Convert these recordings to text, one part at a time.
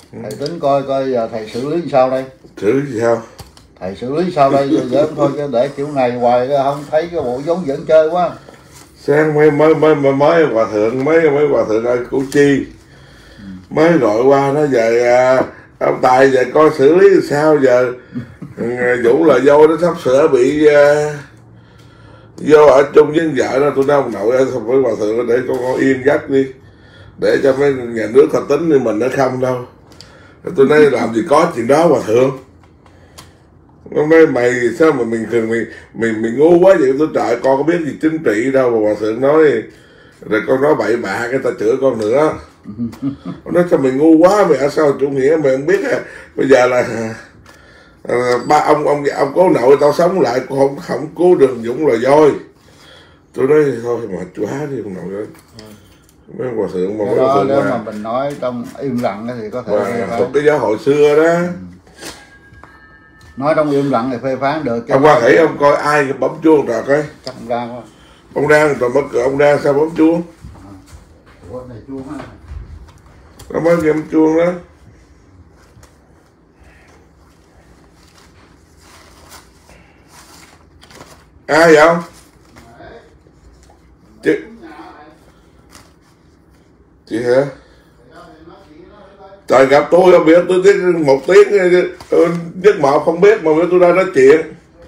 Thầy tính coi coi giờ thầy xử lý sao đây? Xử lý sao? Thầy xử lý sao đây? Giờ thôi chứ để kiểu này hoài không thấy cái bộ giống dẫn chơi quá. Sáng mới hòa thượng mấy hòa thượng ở Củ Chi mới gọi qua nó về ông Tài về coi xử lý sao giờ. Vũ là vô nó sắp sửa bị vô ở chung với vợ nó, tôi nói ông nội ơi không phải hòa thượng để con yên giấc đi, để cho mấy nhà nước họ tính như mình nó không đâu. Tôi nói làm gì có chuyện đó hòa thượng. Nó nói mày sao mà mình ngu quá vậy. Tôi trời con có biết gì chính trị đâu mà hòa thượng nói rồi con nói bậy bạ cái ta chửi con nữa. Nó nói sao mày ngu quá mày ở sao chủ nghĩa mày không biết à. Bây giờ là ba ông cố nội tao sống lại không cứu được Dũng là voi. Tôi nói thôi mà chóa đi ông nội ơi. Mấy hòa thượng mà đó, nếu mà mình nói trong im lặng thì có thể thuộc cái giáo hội xưa đó. Nói trong im lặng thì phê phán được. Ông qua thử ông coi ai bấm chuông rồi coi. Chắc ông Đang quá. Ông Đang rồi mất cửa ông Đang sao bấm chuông? Ủa này chuông á. Nó mới bấm chuông đó. Ai vậy không? Chị hả? Trời gặp tôi không biết, tôi tiếng một tiếng nhất mọ không biết mà tôi đang nói chuyện.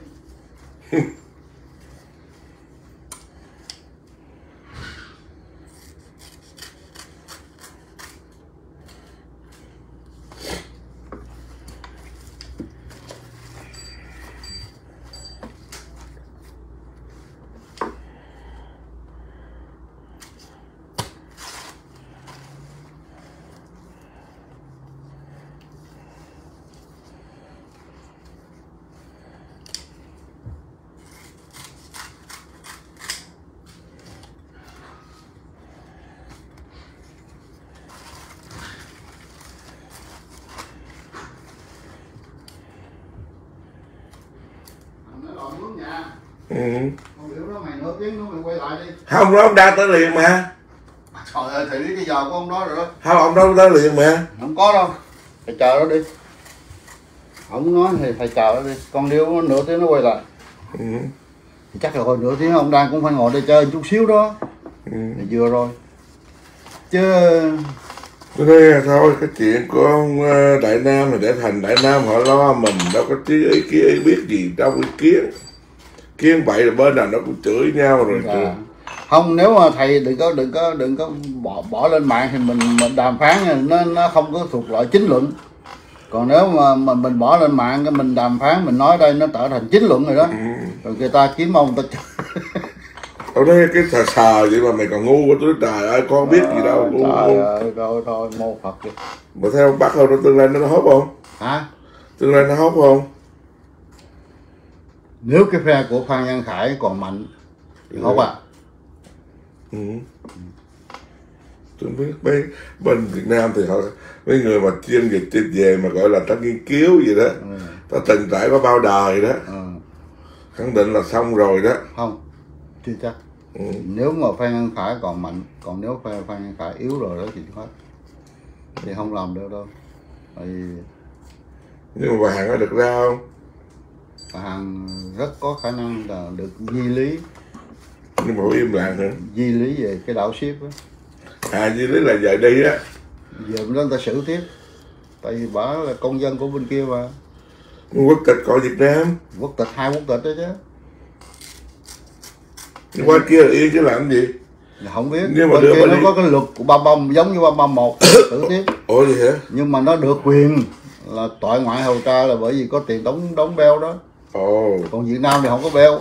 Không hiểu đó mày nửa tiếng nữa mày quay lại đi. Không đó ông Đang tới liền mà. Trời ơi thầy biết cái giờ của ông đó rồi đó. Không ông đó tới liền mà. Không có đâu. Thầy chờ nó đi. Ông nói thì thầy chờ nó đi. Con điêu nửa tiếng nó quay lại. Chắc là hồi nửa tiếng ông Đang cũng phải ngồi đây chơi chút xíu đó. Thì vừa rồi. Chứ Tôi nói thôi cái chuyện của ông Đại Nam thì để thành Đại Nam họ lo, mình đâu có ý kiến biết gì đâu ý kiến vậy là bên nào nó cũng chửi nhau rồi. Không, nếu mà thầy đừng có bỏ lên mạng thì mình đàm phán nó không có thuộc loại chính luận. Còn nếu mà mình bỏ lên mạng cái mình đàm phán mình nói đây nó trở thành chính luận rồi đó. Rồi người ta kiếm ông ta Ông nói cái sờ vậy mà mày còn ngu quá. Tôi trời ơi con biết gì đâu. Trời ơi thôi mô Phật đi. Mà theo ông Bắc không tương lai nó hốt không? Hả? Tương lai nó hốt không? Nếu cái phe của Phan Văn Khải còn mạnh thì hốt à. Tôi biết bên Việt Nam thì họ mấy người mà chuyên về mà gọi là ta nghiên cứu gì đó, ta từng trải qua bao đời đó, khẳng định là xong rồi đó. Không, chưa chắc. Nếu mà Phan Văn Khải còn mạnh, còn nếu Phan Văn Khải yếu rồi đó thì hết, thì không làm được đâu. Nhưng mà bà Hằng có được ra không? Bà Hằng rất có khả năng là được di lý. Nhưng mà im lặng nữa. Di lý về cái đảo ship á. Di lý là giờ đi á. Giờ bên đó người ta xử tiếp. Tại vì bà là công dân của bên kia mà. Quốc tịch coi Việt Nam. Quốc tịch, 2 quốc tịch đó chứ. Nhưng qua kia là yên chứ làm gì? Không biết. Nhưng mà bên kia nó có cái luật của 331 giống như 331 xử tiếp. Ủa gì hả? Nhưng mà nó được quyền là tội ngoại hầu tra là bởi vì có tiền đóng beo đó. Còn Việt Nam thì không có beo.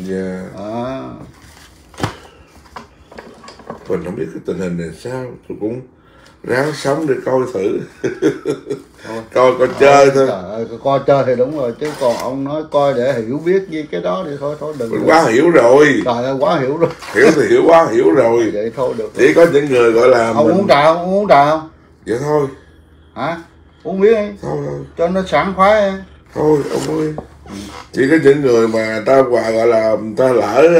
Mình không biết cái tình hình này sao, tôi cũng ráng sống để coi thử. coi chơi thôi. Trời ơi, coi chơi thì đúng rồi, chứ còn ông nói coi để hiểu biết gì cái đó thì thôi đừng. Mình quá hiểu rồi. Trời ơi, quá hiểu rồi. Hiểu thì hiểu, quá hiểu rồi. Vậy thôi được. Chỉ có những người gọi là ông uống trà không? Uống trà không? Vậy thôi. Hả? Uống miếng đi. Thôi. Cho nó sảng khoái. Thôi ông ơi. Chỉ có những người mà người ta gọi là người ta lỡ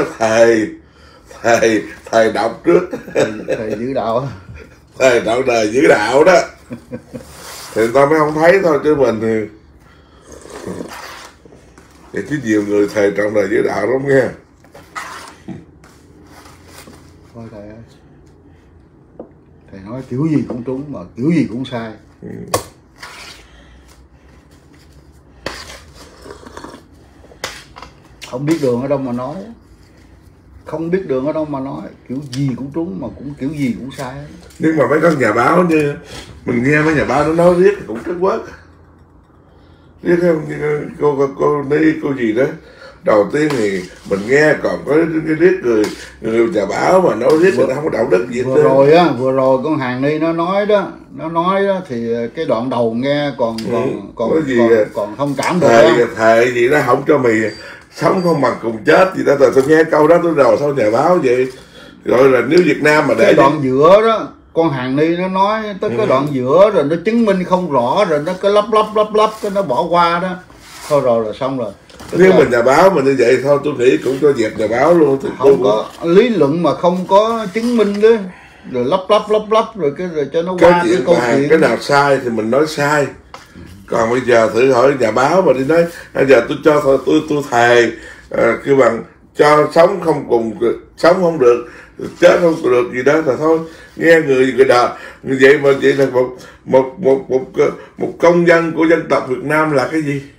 thầy đọc trước. Thầy giữ đạo. Thầy đạo đời giữ đạo đó. thì người ta mới không thấy thôi, chứ mình thì chứ nhiều người thề trong đời với đạo lắm nghe. Thôi thầy ơi, thầy nói kiểu gì cũng trúng mà kiểu gì cũng sai. Không biết đường ở đâu mà nói, không biết đường ở đâu mà nói, kiểu gì cũng trúng mà cũng kiểu gì cũng sai. Nhưng mà mấy con nhà báo như mình nghe mấy nhà báo nó nói riết cũng trất quất. Riết không, cô Ni cô gì đó, đầu tiên thì mình nghe còn có cái riết người nhà báo mà nói riết người ta không có đạo đức gì vừa rồi á, vừa rồi con Hàn Ni nó nói đó thì cái đoạn đầu nghe còn thông cảm được. Thề gì đó không cho mày sống không bằng cùng chết gì đó. Tôi nghe câu đó tôi đầu sau nhà báo vậy. Rồi là nếu Việt Nam mà để cái đoạn giữa đó con Hàn Ni nó nói tới cái đoạn giữa rồi nó chứng minh không rõ rồi nó cứ lắp cái nó bỏ qua đó, thôi rồi là xong rồi. Nếu mình nhà báo mà như vậy thôi tôi nghĩ cũng cho dẹp nhà báo luôn. Thì không có lý luận mà không có chứng minh đó, rồi lắp rồi cho nó qua cái câu chuyện. Cái nào sai thì mình nói sai. Còn bây giờ thử hỏi nhà báo mà đi nói bây giờ tôi cho thôi tôi thề kêu bằng cho sống không cùng, sống không được, chết không được gì đó là thôi. Nghe người đời như vậy mà vậy là một công dân của dân tộc Việt Nam là cái gì?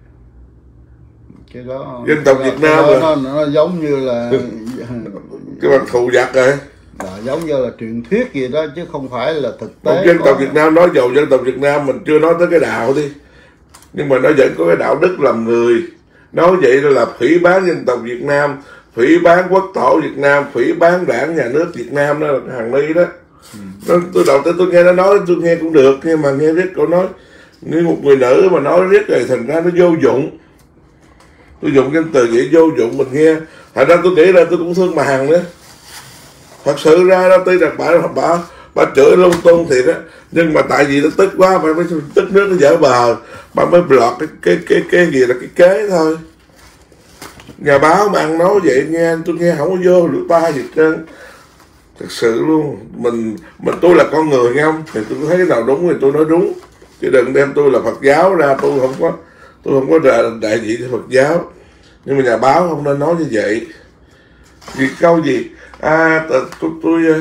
Cái đó dân tộc Việt Nam nó giống như là cái bằng thù giặc rồi. Giống như là truyền thuyết gì đó chứ không phải là thực tế. Một dân tộc Việt Nam nói giàu dân tộc Việt Nam mình chưa nói tới cái đạo đi, nhưng mà nó vẫn có cái đạo đức làm người. Nói vậy là phỉ báng dân tộc Việt Nam, phỉ báng quốc tổ Việt Nam, phỉ báng đảng nhà nước Việt Nam, đó là Hàn Ni đó. Tôi đầu tiên tôi nghe nó nói tôi nghe cũng được, nhưng mà nghe riết cậu nói như một người nữ mà nói riết rồi thành ra nó vô dụng. Tôi dùng cái từ vậy vô dụng mình nghe. Thành ra tôi nghĩ là tôi cũng thương bà Hằng nữa. Thật sự ra đó tuy là bà chửi lung tung thiệt á, nhưng mà tại vì nó tức quá bà mới tức nước nó dở bờ, bà mới block cái gì là cái kế thôi. Nhà báo mà ăn nói vậy nghe tôi nghe không có vô lưỡi ba gì trơn. Thật sự luôn, mình tôi là con người nghe không, thì tôi thấy cái nào đúng thì tôi nói đúng, chứ đừng đem tôi là Phật giáo ra. Tôi không có đại diện cho Phật giáo, nhưng mà nhà báo không nên nói như vậy. Vì câu gì tôi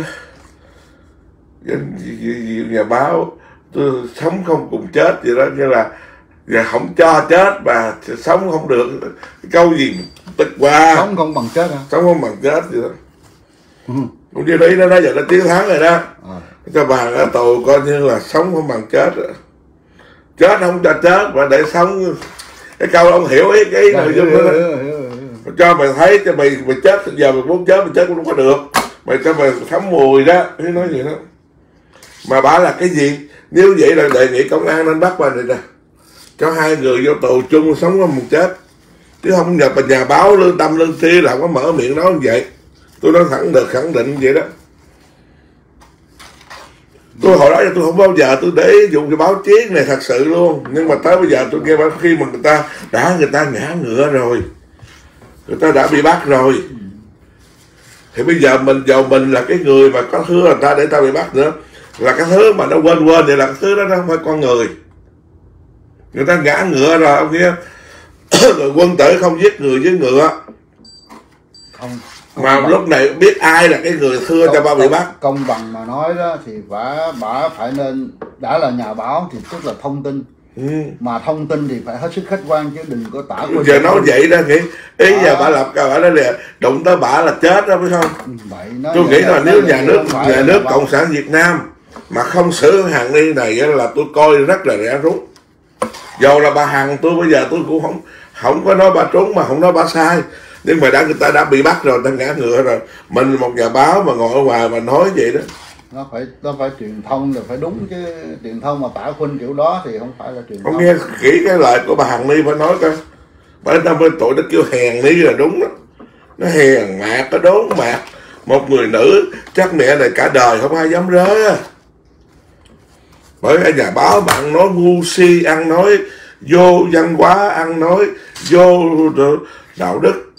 nhà báo tôi sống không cùng chết gì đó, như là và không cho chết mà sống không được. Cái câu gì tức quá, sống không bằng chết hả? Sống không bằng chết gì đó. Cũng như đấy nó giờ nó chiến thắng rồi đó. Cho bà ở tù coi như là sống không bằng chết rồi. Chết không cho chết mà để sống. Cái câu ông hiểu ý cái nội dung đó. Cho mày thấy cho mày chết, giờ mày muốn chết mày chết cũng không có được. Mày cho mày thấm mùi đó, cái nói gì đó. Mà bà là cái gì? Nếu vậy là đề nghị công an nên bắt bà này nè, cho hai người vô tù chung sống không một chết, chứ không nhập nhà báo lương tâm lương tri là không có mở miệng nói như vậy. Tôi nói thẳng được, khẳng định vậy đó. Tôi hồi đó tôi không bao giờ tôi để dùng cái báo chí này thật sự luôn, nhưng mà tới bây giờ tôi nghe khi mà người ta ngã ngựa rồi, người ta đã bị bắt rồi, thì bây giờ mình là cái người mà có thứ người ta để ta bị bắt nữa, là cái thứ mà nó quên vậy, là cái thứ đó nó không phải con người. Người ta ngã ngựa rồi ông kia. Quân tử không giết người với ngựa. Không mà lúc này biết ai là cái người thưa cho ba bị bắt. Công bằng mà nói đó thì bà phải nên, đã là nhà báo thì tức là thông tin. Mà thông tin thì phải hết sức khách quan chứ đừng có tả quên. Giờ nói vậy đó, nghĩ ý giờ bà lập cả bà đó nè, đụng tới bà là chết đó phải không? Tôi nghĩ là nếu nhà nước Cộng sản Việt Nam mà không xử Hàn Ni này là tôi coi rất là rẻ rút. Dù là bà Hằng tôi bây giờ tôi cũng không có nói bà trúng mà không nói bà sai, nhưng mà người ta đã bị bắt rồi, ta ngã ngựa rồi. Mình một nhà báo mà ngồi ở ngoài mà nói vậy đó, nó phải truyền thông rồi phải đúng chứ. Truyền thông mà tả khuynh kiểu đó thì không phải là truyền thông. Không nghe kỹ cái lời của bà Hằng Ni phải nói coi. Bà 50 tuổi nó kêu hèn Ni là đúng đó. Nó hèn mạc, nó đốn mạc. Một người nữ chắc mẹ này cả đời không ai dám rớ. Bởi cái nhà báo mà ăn nói ngu si, ăn nói vô văn hóa, ăn nói vô đạo đức.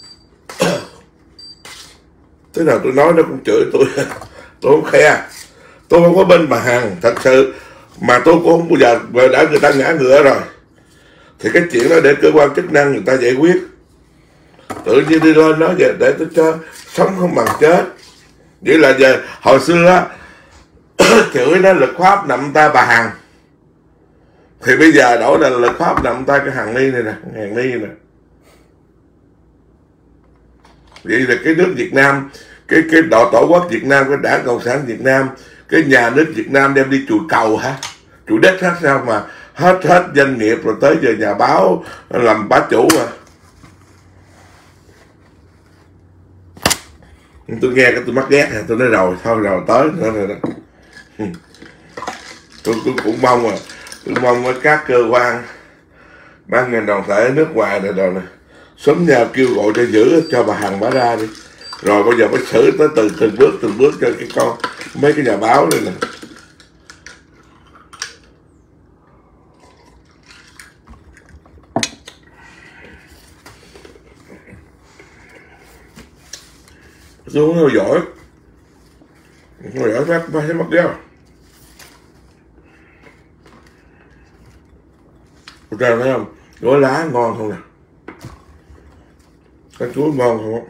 Thế nào tôi nói nó cũng chửi tôi. Tôi không khe. Tôi không có bên bà Hằng. Thật sự Mà tôi cũng không bao giờ đã người ta ngã ngựa rồi thì cái chuyện đó để cơ quan chức năng người ta giải quyết. Tự nhiên đi lên nói vậy để tôi cho sống không bằng chết. Vậy là giờ hồi xưa á chửi nó lực pháp nằm ta bà Hằng, thì bây giờ đổi là lực pháp nằm ta cái Hằng Ni này nè, Hằng Ni nè. Vậy là cái nước Việt Nam, cái tổ quốc Việt Nam, cái đảng Cộng sản Việt Nam, cái nhà nước Việt Nam đem đi chùi cầu hả, chùi đất hết sao mà hết doanh nghiệp rồi tới giờ nhà báo làm bá chủ mà. Tôi nghe cái tôi mắc ghét, tôi nói rồi thôi rồi tới nữa rồi đó. Tôi cũng mong mà tôi mong với các cơ quan ban ngành đoàn thể nước ngoài này rồi nè sớm nhau kêu gọi cho giữ cho bà Hằng bả ra đi, rồi bây giờ mới xử tới từng bước cho cái con mấy cái nhà báo này nè. Tôi không theo dõi phát thấy mất ghét. Ra thấy không, gói lá ngon không nè, cái chuối ngon không.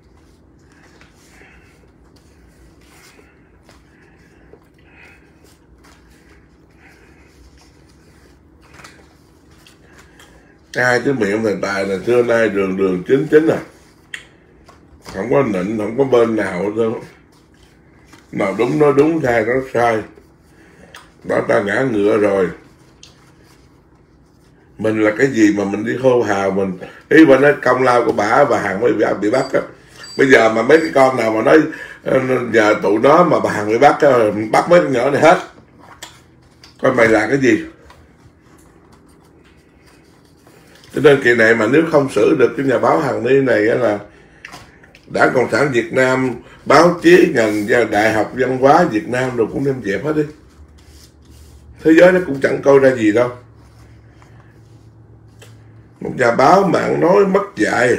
Ai chứ miệng thầy Tài là xưa nay đường chính à, không có nịnh, không có bên nào hết trơn. Nào đúng nói đúng, sai nó sai. Đó ta ngã ngựa rồi. Mình là cái gì mà mình đi hô hào mình. Ý mà nói công lao của bà Hằng mới bị bắt á. Bây giờ mà mấy cái con nào mà nói giờ tụi nó mà bà Hằng bị bắt mấy con nhỏ này hết. Coi mày làm cái gì. Cho nên kỳ này mà nếu không xử được cái nhà báo Hằng Ni này là Đảng Cộng sản Việt Nam, báo chí, ngành đại học văn hóa Việt Nam rồi cũng đem dẹp hết đi. Thế giới nó cũng chẳng coi ra gì đâu. Một nhà báo mạng nói mất dạy.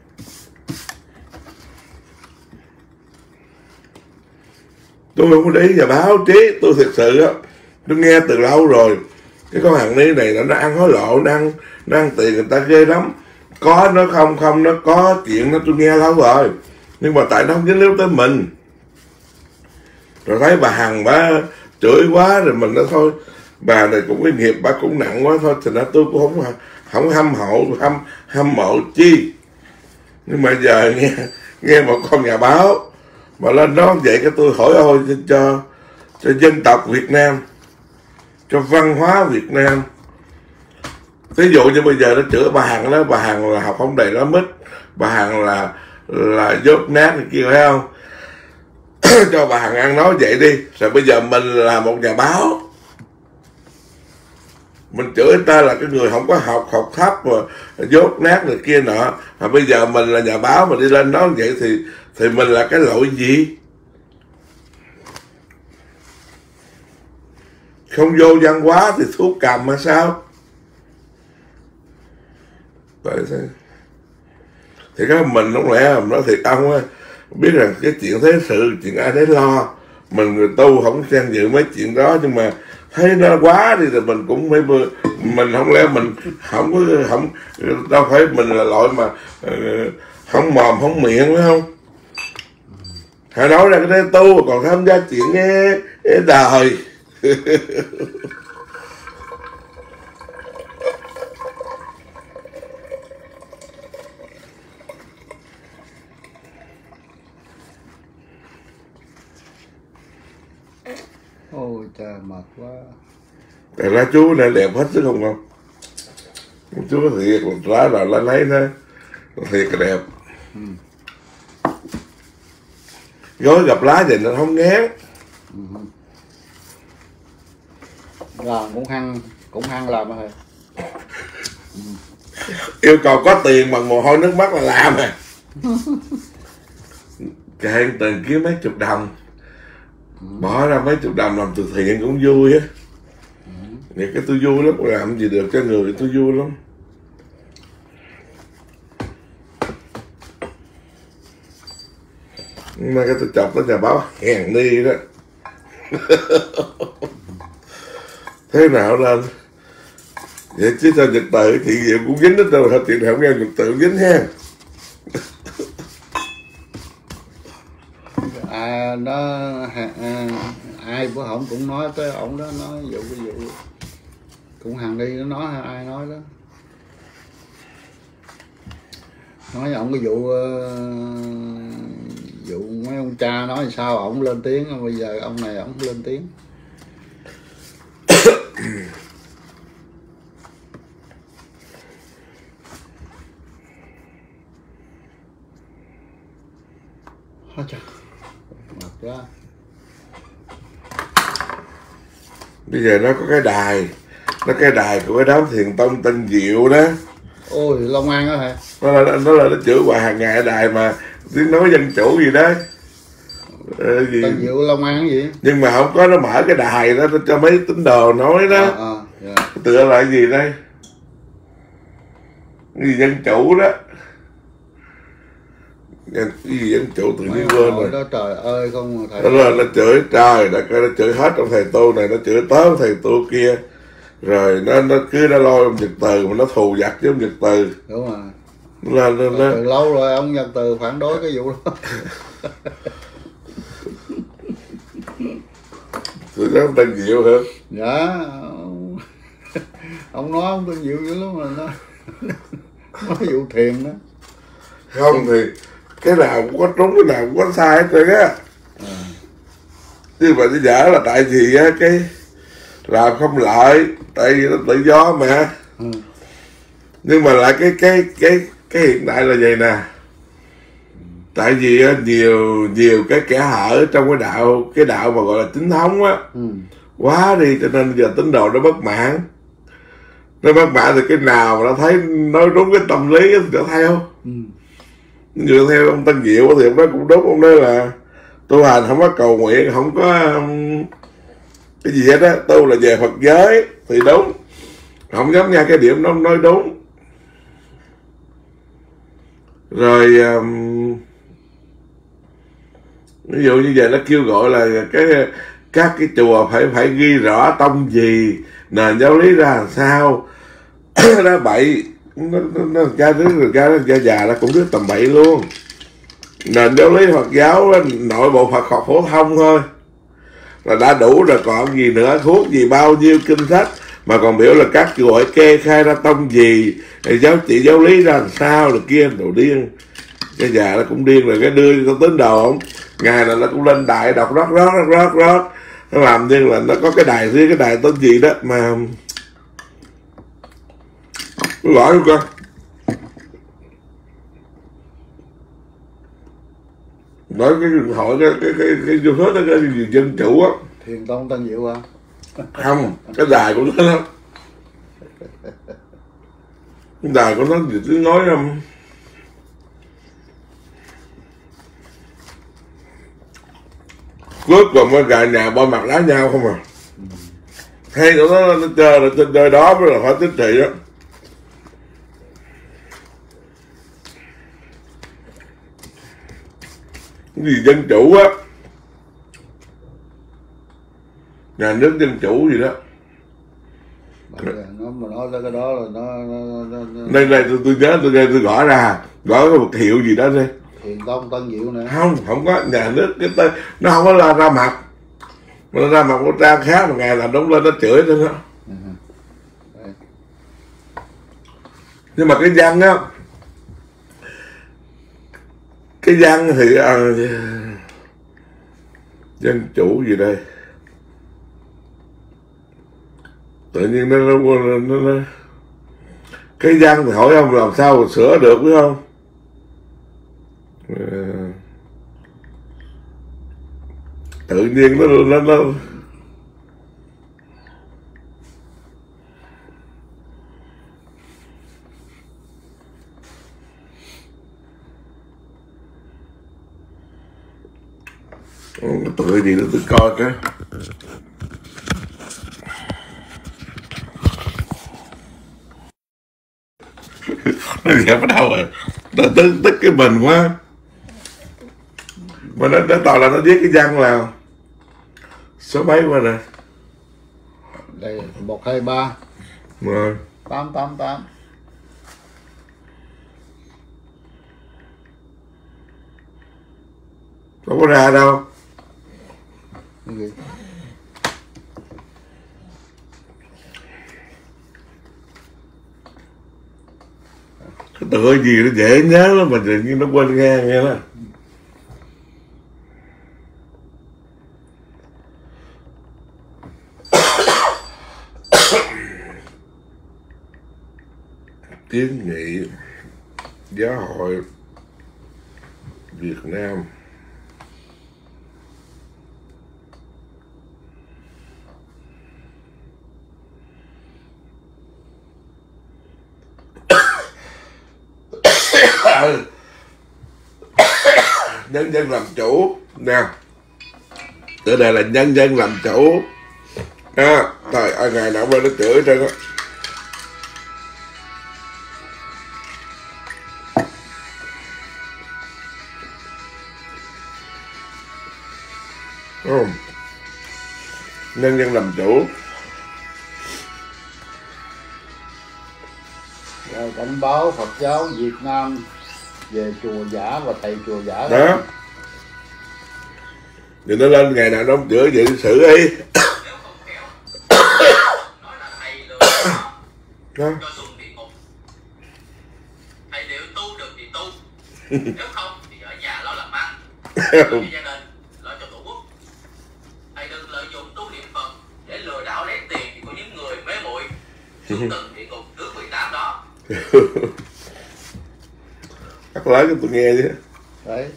Tôi không có để ý nhà báo chí, tôi thật sự á, tôi nghe từ lâu rồi. Cái con Hằng Ni này nó ăn hối lộ, nó ăn tiền người ta ghê lắm. Có nó không nó có chuyện đó tôi nghe lâu rồi. Nhưng mà tại nó không dính líu tới mình. Rồi thấy bà Hằng bà chửi quá rồi mình nói thôi, bà này cũng cái nghiệp bà cũng nặng quá thôi, thì nó tôi cũng không hâm mộ chi. Nhưng mà giờ nghe một con nhà báo mà lên đó vậy cái tôi hỏi ôi cho dân tộc Việt Nam, cho văn hóa Việt Nam. Ví dụ như bây giờ nó chữa bà Hằng đó, bà Hằng là học không đầy lắm mít, bà Hằng là dốt nát này kia phải không? Cho bà Hằng ăn nói vậy đi. Rồi bây giờ mình là một nhà báo, mình chửi ta là cái người không có học thấp mà dốt nát này kia nọ. Mà bây giờ mình là nhà báo mà đi lên nói vậy thì mình là cái lỗi gì? Không vô văn hóa thì thuốc cầm mà sao? Vậy thế. Thì cái mình không lẽ mà nói thiệt ông á, biết rằng cái chuyện thế sự, chuyện ai đấy lo. Mình người tu không xen dự mấy chuyện đó, nhưng mà thấy nó quá đi thì mình cũng phải, mình không lẽ mình không đâu phải mình là loại mà không mồm không miệng phải không? Hãy nói ra cái thế tu còn tham gia chuyện nghe đời. Ôi trời mệt quá. Tại lá chú này đẹp hết chứ không? Chú thiệt lá là lá lấy nó thiệt là đẹp. Gói gặp lá thì nó không ngán. Làm cũng hăng làm thôi. Yêu cầu có tiền bằng mồ hôi nước mắt là làm à. Kệ tiền kiếm mấy chục đồng, bỏ ra mấy chục đồng làm từ thiện cũng vui á. Vậy cái tôi vui lắm, làm gì được cho người tôi vui lắm. Nhưng mà cái tôi chọc tới nhà báo Hằng Ni đó. thế nào lên vậy chứ sao trật tự chuyện gì cũng dính hết rồi, chuyện không nghe trật tự dính ha. Ai bữa hổng cũng nói tới ổng đó, nói vụ cũng hàng đi nó nói, ai nói đó, nói ổng cái vụ mấy ông cha nói sao ổng lên tiếng, bây giờ ông này ổng lên tiếng. Hết trời, mệt quá. Bây giờ nó có cái đài, nó cái đài của cái đám thiền tông Tân Diệu đó. Ôi Long An đó hả? Nó chửi hoài hàng ngày đài mà tiếng nói dân chủ gì đó. Gì? Tân Diệu Long An cái gì? Nhưng mà không có, nó mở cái đài đó cho mấy tín đồ nói đó. Yeah. Tựa là cái gì đây? Cái gì dân chủ đó. Cái gì dân chủ tự nhiên quên rồi đó. Trời ơi không mà thầy. Đó là nó chửi trời, nó chửi hết ông thầy tu này, nó chửi tới ông thầy tu kia. Rồi nó cứ nó lôi ông Nhật Từ mà nó thù giặc với ông Nhật Từ. Đúng rồi. Nó từ lâu rồi ông Nhật Từ phản đối cái vụ đó. Tụi nó Tân Diệu hả? Dạ. Ông nói ông Tân Diệu dữ lắm mà nó nói vụ thiền đó. Không thì cái nào cũng có trúng, cái nào cũng có sai hết trơn á. Chứ mà nó dở là tại vì á cái làm không lợi, tại vì nó tự do mà. Nhưng mà lại cái hiện tại là vậy nè. Tại vì á nhiều cái kẻ hở trong cái đạo mà gọi là chính thống á, quá đi, cho nên giờ tín đồ nó bất mãn. Nó bất mãn thì cái nào mà nó thấy nói đúng cái tâm lý thì nó theo. Dựa theo ông Tân Diệu thì ông nói cũng đúng, ông nói là tu hành không có cầu nguyện, không có cái gì hết á, tu là về Phật giới thì đúng, không giống nha, cái điểm nó nói đúng. Rồi ví dụ như vậy nó kêu gọi là các cái chùa phải ghi rõ tông gì, nền giáo lý ra làm sao. Đó bậy, nó cha già nó cũng biết tầm bậy luôn. Nền giáo lý Phật giáo nội bộ Phật học phổ thông thôi là đã đủ rồi, còn gì nữa, thuốc gì bao nhiêu kinh sách mà còn biểu là các chùa phải kê khai ra tông gì, giáo lý ra làm sao, được kia, đồ điên. Cái già nó cũng điên rồi, cái đưa cho tín đồ không, ngày nào nó cũng lên đài đọc rót, nó làm như là nó có cái đài riêng, cái đài tên gì đó mà nó gọi luôn con. Nói cái hỏi cái vô hết cái gì dân chủ á, Thiền tông Tân Diệu hả? không, cái đài của nó đó. Cái đài của nó gì tiếng nói cướp còn cái gà nhà bôi mặt đá nhau không à. Hay của nó chơi là trên đời đó mới là phải chính trị đó. Cái gì dân chủ á, nhà nước dân chủ gì đó. Nó mà nói ra cái đó là nó... Đây tôi nhớ tôi gõ ra, gõ cái một hiệu gì đó đi. Thiền tông Tân Diệu nè. Không có nhà nước cái tên, nó không có ra mặt, mà nó ra mặt của trang khác, mà ngày làm đúng lên nó chửi lên đó. Nhưng mà cái văn á, cái văn thì dân chủ gì đây, tự nhiên nó cái văn thì hỏi ông làm sao mà sửa được, biết không? Tự nhiên nó tự gì đó tôi coi cái nó dẹp ở đâu rồi, nó tức cái mình quá, mà nó toàn là nó viết cái văn là số mấy qua nè, Đây 1 2 3 rồi 8 8 8. Đâu có ra đâu. Cái gì? Cái tựa gì nó dễ nhớ lắm mà tự nhiên nó quên ngang nghe đó. Kiến nghị Giáo hội Việt Nam nhân dân làm chủ nè, tựa đề là nhân dân làm chủ trời ngày nào bên nó chửi trên đó. Nhân dân làm chủ. Rồi cảnh báo Phật giáo Việt Nam về chùa giả và thầy chùa giả đó. Thì nó lên ngày nào nó không chữa vậy xử ý. Đó. Thầy liệu tu được thì tu, nếu không thì ở nhà lo làm ăn, lo cho gia đình, lo cho tổ quốc. Thầy đừng lợi dụng tu niệm Phật để lừa đảo lấy tiền của những người mê muội xuống từng địa ngục thứ 18 đó. Cắt lấy cho tôi nghe chứ. đấy.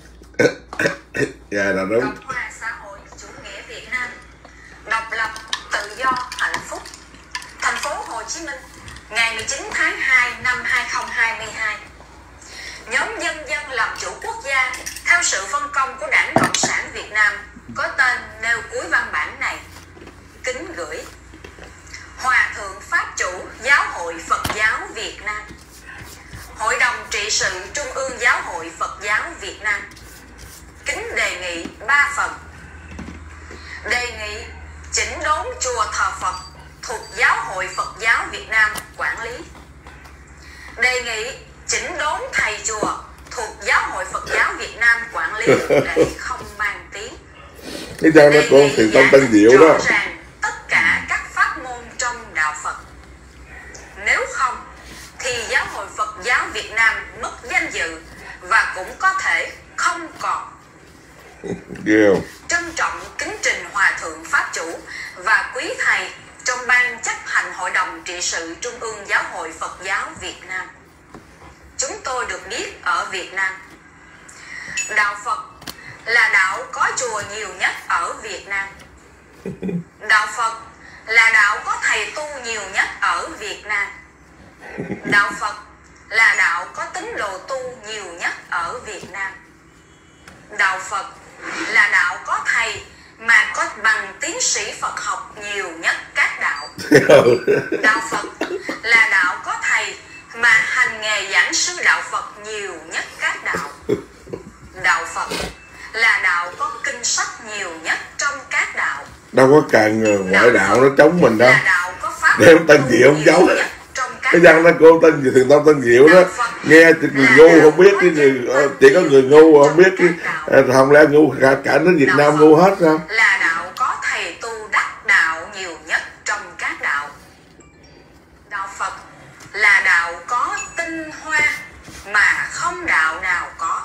Dạ là đúng. Cộng hòa xã hội chủ nghĩa Việt Nam, độc lập, tự do, hạnh phúc. Thành phố Hồ Chí Minh, ngày 19 tháng 2 năm 2022. Nhóm Nhân dân làm chủ quốc gia theo sự phân công của Đảng Cộng sản Việt Nam có tên nêu cuối văn bản này. Kính gửi Hòa thượng Pháp chủ Giáo hội Phật giáo Việt Nam, Hội đồng trị sự Trung ương Giáo hội Phật giáo Việt Nam, kính đề nghị 3 phần. Đề nghị chỉnh đốn chùa thờ Phật thuộc Giáo hội Phật giáo Việt Nam quản lý. Đề nghị chỉnh đốn thầy chùa thuộc Giáo hội Phật giáo Việt Nam quản lý để không mang tiếng. Cái trang nó của Thiền Tông Tân Diệu đó. Rõ ràng tất cả các pháp môn trong đạo Phật. Nếu không thì Giáo hội Phật giáo Việt Nam mất danh dự và cũng có thể không còn. Yeah. Trân trọng kính trình Hòa thượng Pháp chủ và quý thầy trong ban chấp hành Hội đồng trị sự Trung ương Giáo hội Phật giáo Việt Nam. Chúng tôi được biết ở Việt Nam, đạo Phật là đạo có chùa nhiều nhất ở Việt Nam. Đạo Phật là đạo có thầy tu nhiều nhất ở Việt Nam. Đạo Phật là đạo có tín đồ tu nhiều nhất ở Việt Nam. Đạo Phật là đạo có thầy mà có bằng tiến sĩ Phật học nhiều nhất các đạo. Đạo Phật là đạo có thầy mà hành nghề giảng sư đạo Phật nhiều nhất các đạo. Đạo Phật là đạo có kinh sách nhiều nhất trong các đạo. Đâu có cần ngoại đạo nó chống mình đâu. Là đạo có pháp để ông Tân Diệu ông giấu. Cái văn đó cô Tân Thiền Tông Tân Diệu đó nghe thì người ngu không biết, cái người chỉ có người ngu không biết, cái không lẽ ngu cả nước Việt Nam ngu hết sao? Là đạo có thầy tu đắc đạo nhiều nhất trong các đạo. Đạo Phật là đạo có tinh hoa mà không đạo nào có.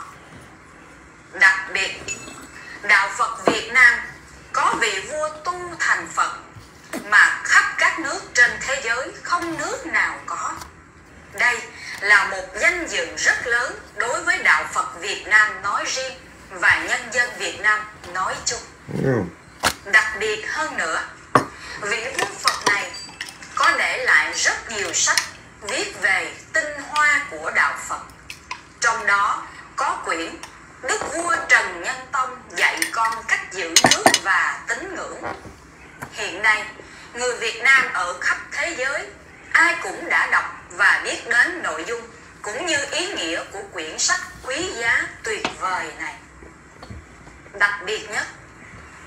Đặc biệt, đạo Phật Việt Nam có vị vua tu thành Phật mà khắp các nước trên thế giới không nước nào có. Đây là một danh dự rất lớn đối với đạo Phật Việt Nam nói riêng và nhân dân Việt Nam nói chung. Đặc biệt hơn nữa, vị vua Phật này có để lại rất nhiều sách viết về tinh hoa của đạo Phật. Trong đó có quyển Đức vua Trần Nhân Tông dạy con cách giữ nước và tín ngưỡng. Hiện nay, người Việt Nam ở khắp thế giới ai cũng đã đọc và biết đến nội dung cũng như ý nghĩa của quyển sách quý giá tuyệt vời này. Đặc biệt nhất,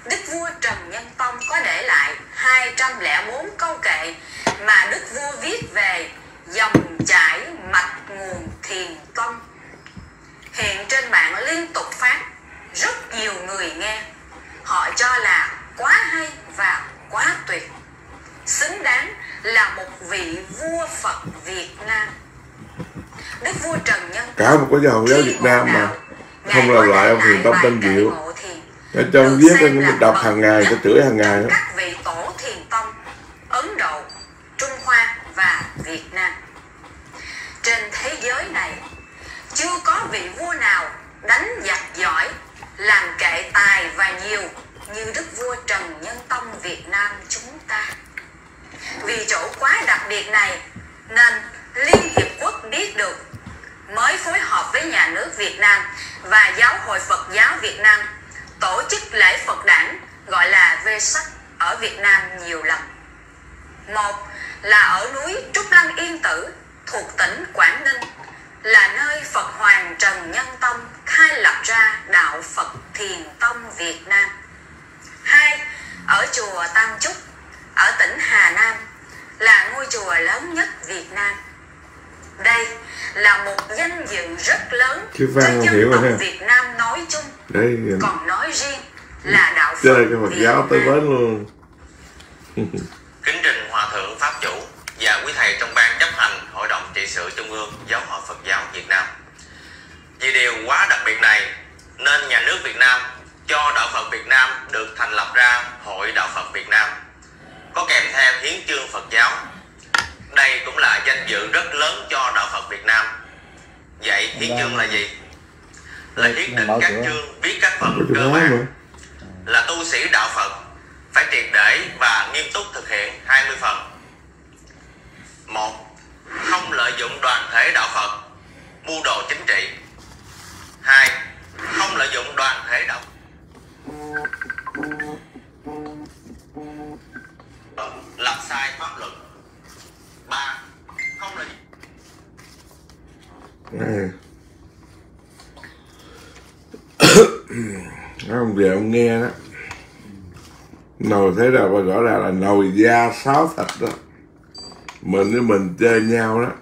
Đức vua Trần Nhân Tông có để lại 204 câu kệ mà Đức vua viết về dòng chảy mạch nguồn Thiền Tông. Hiện trên mạng liên tục phát, rất nhiều người nghe. Họ cho là quá hay và quá tuyệt, xứng đáng là một vị vua Phật Việt Nam. Đức vua Trần Nhân Cả một cái dòng giáo Việt Nam mà không làm lại ông Thiền Tông Tân Diệu. Ở trong viết mình đọc hàng ngày, ta chửi hàng ngày đó. Các vị tổ Thiền Tông Ấn Độ, Trung Hoa và Việt Nam. Trên thế giới này chưa có vị vua nào đánh giặc giỏi, làm kệ tài và nhiều như Đức vua Trần Nhân Tông Việt Nam chúng ta. Vì chỗ quá đặc biệt này nên Liên Hiệp Quốc biết được, mới phối hợp với nhà nước Việt Nam và Giáo hội Phật giáo Việt Nam tổ chức lễ Phật đản gọi là Vesak ở Việt Nam nhiều lần. Một là ở núi Trúc Lâm Yên Tử thuộc tỉnh Quảng Ninh, là nơi Phật Hoàng Trần Nhân Tông khai lập ra đạo Phật Thiền Tông Việt Nam. Hai, ở chùa Tam Trúc ở tỉnh Hà Nam, là ngôi chùa lớn nhất Việt Nam. Đây là một danh dự rất lớn cho dân tộc Việt Nam nói chung, còn nói riêng là đạo Phật Việt giáo tới bến luôn. Kính trình Hòa thượng Pháp chủ và quý thầy trong ban chấp hành Hội đồng trị sự Trung ương Giáo hội Phật giáo Việt Nam. Vì điều quá đặc biệt này nên nhà nước Việt Nam cho đạo Phật Việt Nam được thành lập ra Hội đạo Phật Việt Nam, có kèm theo hiến chương Phật giáo. Đây cũng là danh dự rất lớn cho đạo Phật Việt Nam. Vậy hiến chương là gì? Là hiến định các chương viết các phần cơ bản, là tu sĩ đạo Phật phải triệt để và nghiêm túc thực hiện 20 phần. 1. Không lợi dụng đoàn thể đạo Phật mưu đồ chính trị. 2. Không lợi dụng đoàn thể đạo lập sai pháp luật. 3. Không lợi Ông về ông nghe đó, nồi thế nào mà rõ ràng là nồi da sáo thịt đó, mình với mình chơi nhau đó.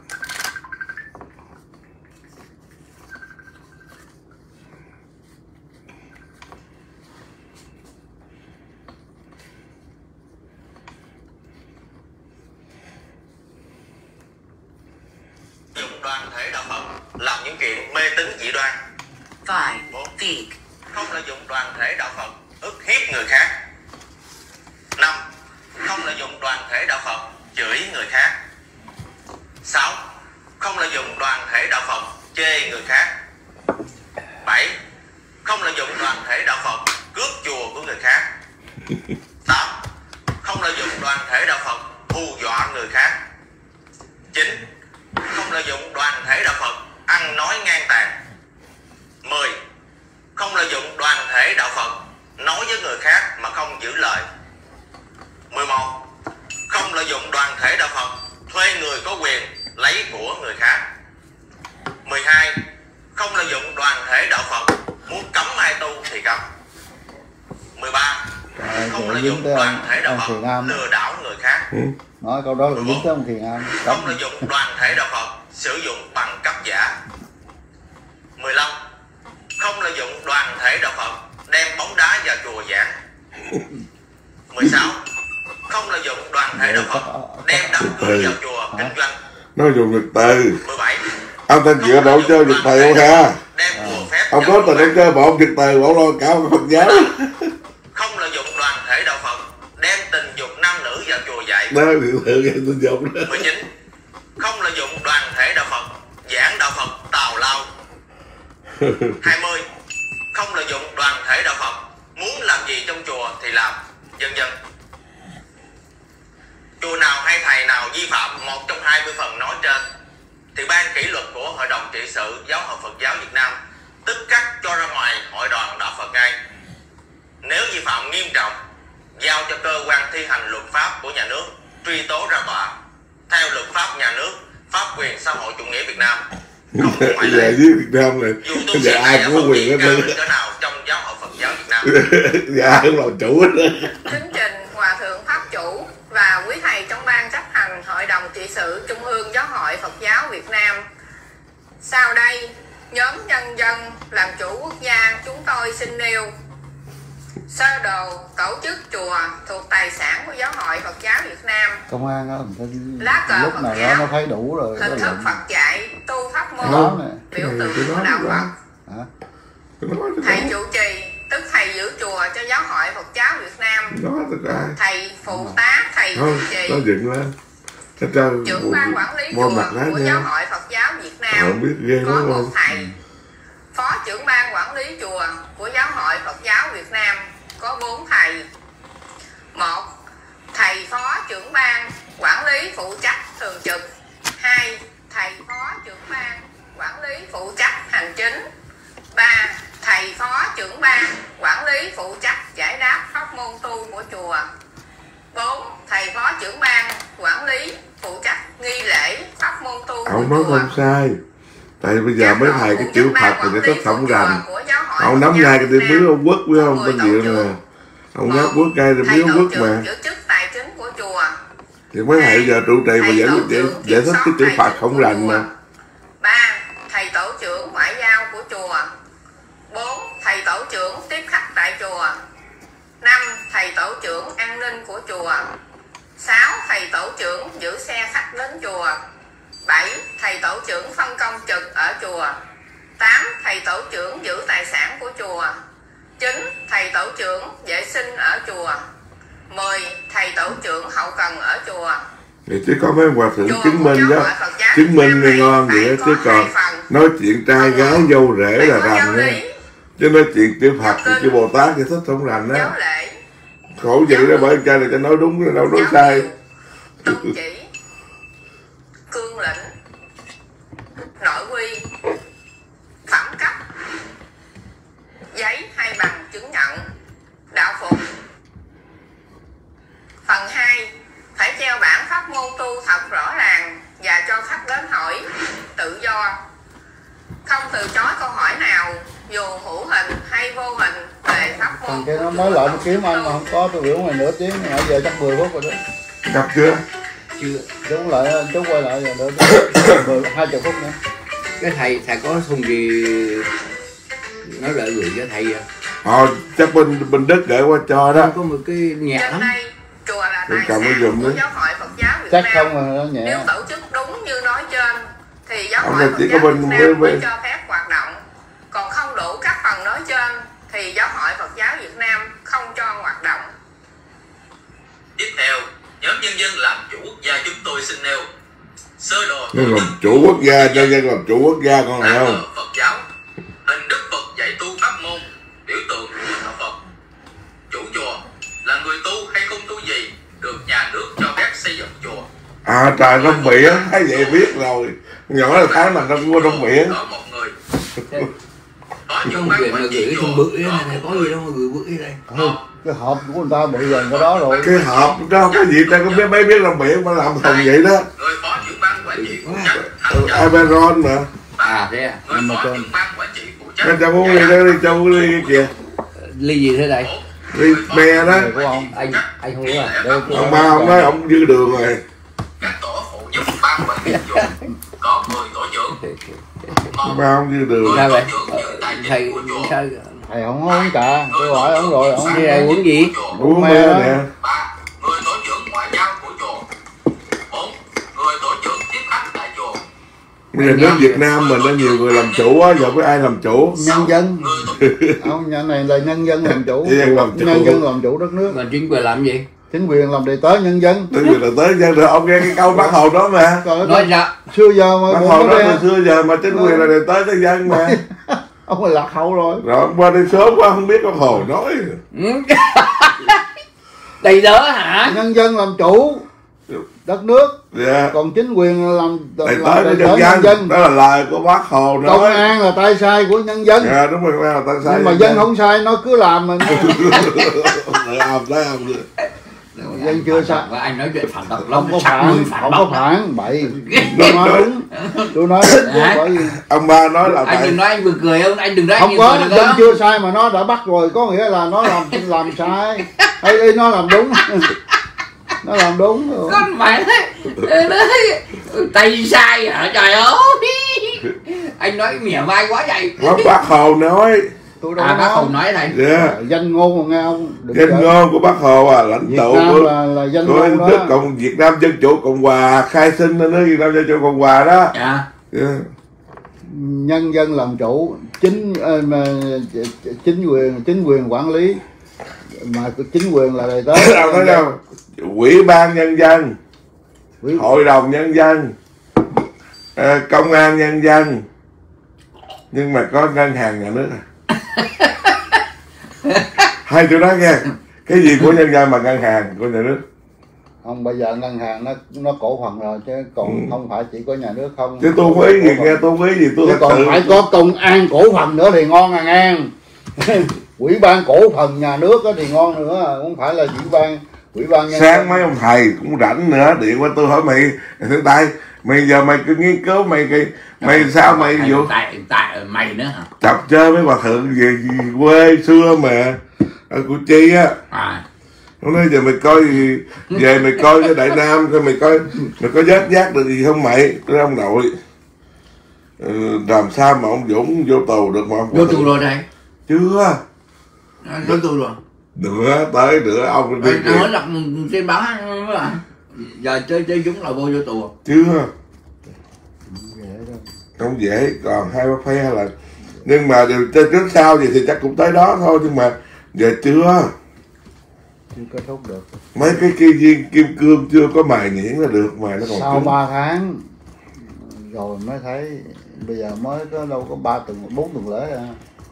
dụng đoàn thể đạo Phật làm những chuyện mê tín dị đoan. 4. Việc Không lợi dụng đoàn thể đạo Phật ức hiếp người khác. 5. Không lợi dụng đoàn thể đạo Phật chửi người khác. 6. Không lợi dụng đoàn thể đạo Phật chê người khác. 7. Không lợi dụng đoàn thể đạo Phật cướp chùa của người khác. 8. Không lợi dụng đoàn thể đạo Phật hù dọa người khác. 9. Không lợi dụng đoàn thể đạo Phật ăn nói ngang tàn. 10. Không lợi dụng đoàn thể đạo Phật nói với người khác mà không giữ lời. 11. Không lợi dụng đoàn thể đạo Phật thuê người có quyền lấy của người khác. 12. Không lợi dụng đoàn thể đạo Phật muốn cấm ai tu thì cấm. 13. Không lợi dụng đoàn thể đạo Phật lừa đảo người khác. Nói câu đó là dính tới ông Thiền Am. Không lợi dụng đoàn thể đạo Phật sử dụng bằng cấp giả. 15. Không lợi dụng đoàn thể đạo Phật đem bóng đá vào chùa giảng. 16. Không lợi dụng đoàn thể đạo Phật đem đám cưới vào chùa kinh doanh. Nó dùng Nhật từ. 17. Ông Thanh Diệu đâu chơi Nhật từ không ha? Đem bùa phép ông có tình ông chơi mà ông Nhật từ ông lo cả ông Phật giáo. Không lợi dụng đoàn thể đạo Phật đem tình dục nam nữ vào chùa dạy. Đó thì tự nghe tình dục đó. 19. Không lợi dụng đoàn thể đạo Phật giảng đạo Phật tào lao. 20. Không lợi dụng đoàn thể đạo Phật muốn làm gì trong chùa thì làm, vân vân. Chùa nào hay thầy nào vi phạm một trong 20 phần nói trên thì ban kỷ luật của Hội đồng trị sự Giáo hội Phật giáo Việt Nam tức khắc cho ra ngoài Hội đoàn đạo Phật ngay. Nếu vi phạm nghiêm trọng, giao cho cơ quan thi hành luật pháp của nhà nước truy tố ra tòa theo luật pháp nhà nước, pháp quyền xã hội chủ nghĩa Việt Nam. Không có ngoại lệ. Với Việt Nam này dù tu sĩ ai cũng có quyền hết trơn cỡ nào trong Giáo hội Phật giáo Việt Nam. Dạ không làm chủ hết. Kính trình Hòa Thượng Pháp Chủ và quý thầy trong ban chấp hành Hội đồng trị sự Trung ương Giáo hội Phật giáo Việt Nam. Sau đây, nhóm nhân dân làm chủ quốc gia chúng tôi xin nêu sơ đồ tổ chức chùa thuộc tài sản của Giáo hội Phật giáo Việt Nam. Công an á, Lá cờ lúc Phật này giáo, nó thấy đủ rồi. hình thức Phật dạy, tu pháp môn, biểu tượng của đạo Phật. Thầy trụ trì tức thầy giữ chùa cho Giáo hội Phật giáo Việt Nam. Thầy phụ tá thầy trụ trì nó dựng lên trưởng ban quản lý chùa của Giáo hội Phật giáo Việt Nam có một thầy. Phó trưởng ban quản lý chùa của Giáo hội Phật giáo Việt Nam có 4 thầy. 1. Thầy phó trưởng ban quản lý phụ trách thường trực. 2. Thầy phó trưởng ban quản lý phụ trách hành chính. 3. Thầy phó trưởng ban quản lý phụ trách giải đáp pháp môn tu của chùa. 4. Thầy phó trưởng ban quản lý phụ trách nghi lễ pháp môn tu của ông nói chùa. không sai. Tại bây giờ mấy thầy cái chữ Phật thì nó thích không rành. Ông nắm ngay cái tiếng ông Quốc với ông tên Diệu nè. Ông nhắc Quốc ngay thì biết ông Quốc mà. Thì mấy thầy bây giờ trụ trì mà giải thích cái chữ Phật không rành mà. 3. Thầy tổ trưởng ngoại giao của chùa. 4. Thầy tổ trưởng tiếp khách tại chùa. 5. Thầy tổ trưởng an ninh của chùa. 6. Thầy tổ trưởng giữ xe khách đến chùa. 7. Thầy tổ trưởng phân công trực ở chùa. 8. Thầy tổ trưởng giữ tài sản của chùa. 9. Thầy tổ trưởng vệ sinh ở chùa. 10. Thầy tổ trưởng hậu cần ở chùa. Thì chứ có mấy hòa thượng chứng minh đó, chứng minh nghe ngon vậy đó, chứ còn nói chuyện trai gái dâu rể là rành nha. Chứ nói chuyện chữ Phật thì chữ Bồ Tát thì thích không rành đó. Khổ vậy đó, bởi cha này cho nói đúng đâu nói sai. Tôn chỉ, cương lĩnh, nội quy, phẩm cấp, giấy hay bằng chứng nhận, đạo phục. Phần 2. Phải treo bản pháp môn tu thật rõ ràng và cho khách đến hỏi tự do, không từ chối câu hỏi nào dù hữu hình hay vô hình về pháp môn. Thằng kia nó mới lại nó kiếm anh mà không có, tôi biểu mày nửa tiếng, nãy giờ chắc 10 phút rồi đó. Gặp chưa? Chưa. Chú lại, chú quay lại rồi nữa 20 phút nữa. Cái thầy có thùng gì nói lại gửi cho thầy vậy? Chắc bên Đức gửi qua cho đó. Có một cái nhạc lắm. Chùa là tài sản của Giáo hội Phật giáo Việt Chắc Nam. không mà nó nhẹ. Nếu tổ chức đúng như nói trên thì Giáo Ông hội Phật chỉ giáo có Việt bên Nam mới cho phép hoạt động. Còn không đủ các phần nói trên thì Giáo hội Phật giáo Việt Nam không cho hoạt động. Tiếp theo, nhóm nhân dân làm chủ quốc gia chúng tôi xin nêu sơ đồ Nhưng làm chủ quốc gia, cho dân làm chủ quốc gia con này không? Phật giáo, hình đức Phật dạy tu pháp môn, biểu tượng của đạo Phật. Chủ chùa là người tu hay không tu gì được nhà nước cho phép xây dựng chùa. Trời Rong Biển, thấy vậy biết rồi. Nhỏ là tháng nào nó mua Rong Biển. Có một người. Có một chuyện mà gửi cái thùng bự này, có gì đâu mà gửi bự đây. Cái hộp của người ta bị gần cái đó rồi. Cái hộp đó không có gì, ta có biết mấy biết Rong Biển mà làm thùng vậy đó. Người phó trưởng ban quản trị phụ trách Aberon mà. Thế à? Người phó trưởng ban quản trị phụ trách. Cho uống ly đó đi, cho uống ly kìa. Ly gì thế đây? Ly me đó. Anh không uống à? Ông ba ông nói ông dư đường rồi. Các tổ phụ giúp ban quản trị chùa có 10 tổ trưởng. Ông ba ông dư đường. Sao vậy? Thầy Thầy không uống trà, tôi hỏi ông rồi, ông đi đây uống gì? Uống me nè. 3. Người tổ trưởng ngoại giao của chùa. 4. Người tổ trưởng tiếp khách tại chùa. Bây giờ nước Việt Nam mình đã nhiều người làm chủ á, giờ có ai làm chủ? nhân dân. Ông nhà này là nhân dân làm chủ. Nhân dân làm chủ đất nước. Mà chính quyền làm gì? Chính quyền làm đầy tớ nhân dân. Chính quyền là tới dân rồi, ông nghe cái câu Bác Hồ đó mà. Nói ra xưa giờ mà Bác Hồ đó từ xưa giờ mà chính quyền là đầy tới tới dân mà. Ông là lạc hậu rồi. Rồi ông qua đây sớm quá không biết Bác Hồ nói. đầy tớ hả? Nhân dân làm chủ đất nước. Dạ. Còn chính quyền là làm đầy tới nhân dân. Đó là lời của Bác Hồ nói. Công an là tay sai của nhân dân. Dạ đúng rồi, công an là tay sai. Nhưng mà dân không sai, nó cứ làm mình. Làm đấy. dân chưa sai. Anh nói chuyện phản tộc Không có phản không có phản bậy. Tôi nói đúng. Tôi nói bởi vì ông ba nói là anh đừng nói anh vừa cười không, anh đừng nói không anh có cười được dân không? chưa sai mà nó đã bắt rồi, có nghĩa là nó làm sai hay nó làm đúng. Nó làm đúng rồi. Con mày đấy tay sai hả, trời ơi. Anh nói mỉa mai quá vậy. Bác Hồ nói. Tôi đâu Bác Hồ nói thầy. Danh ngôn mà nghe không? Danh ngôn của Bác Hồ lãnh Việt tụ Nam của là danh ngôn đó. nước Cộng Việt Nam Dân Chủ Cộng Hòa khai sinh ra nước Việt Nam Dân Chủ Cộng Hòa đó. Nhân dân làm chủ, chính quyền quản lý, mà chính quyền là đầy tớ. Đâu nói đâu, Ủy ban nhân dân, Hội đồng nhân dân, Công an nhân dân, nhưng mà có ngân hàng nhà nước. Hai chỗ đó nghe, cái gì của nhân dân mà ngân hàng của nhà nước? Không, bây giờ ngân hàng nó cổ phần rồi chứ còn không phải chỉ có nhà nước không. Chứ tôi với gì nghe, tôi với gì tôi còn phải có công an cổ phần nữa thì ngon à ngang. Ủy ban cổ phần nhà nước thì ngon nữa, không phải là ủy ban nhân sáng mấy ông thầy cũng rảnh nữa điện qua tôi hỏi mày thằng Tài, mày giờ mày cứ nghiên cứu mày sao mày vụ tại mày nữa hả? chọc chơi với hòa thượng về quê xưa mà ở Củ Chi á. Nó nói giờ mày coi gì về mày coi cái Đại Nam coi mày có giác được gì không mày? Tôi ông nội làm sao mà ông Dũng vô tù được mà ông vô tù rồi đây chưa vô tù rồi nữa tới nữa ông đi nó nói đọc trên báo giờ chơi Dũng là vô tù chưa không dễ, còn 2-3 phe là nhưng mà điều trước sau gì thì chắc cũng tới đó thôi, nhưng mà giờ chưa kết thúc được. Mấy cái kia viên kim cương chưa có mài nhuyễn là được mà nó còn sau 3 tháng rồi mới thấy, bây giờ mới có đâu có 4 tuần lễ à.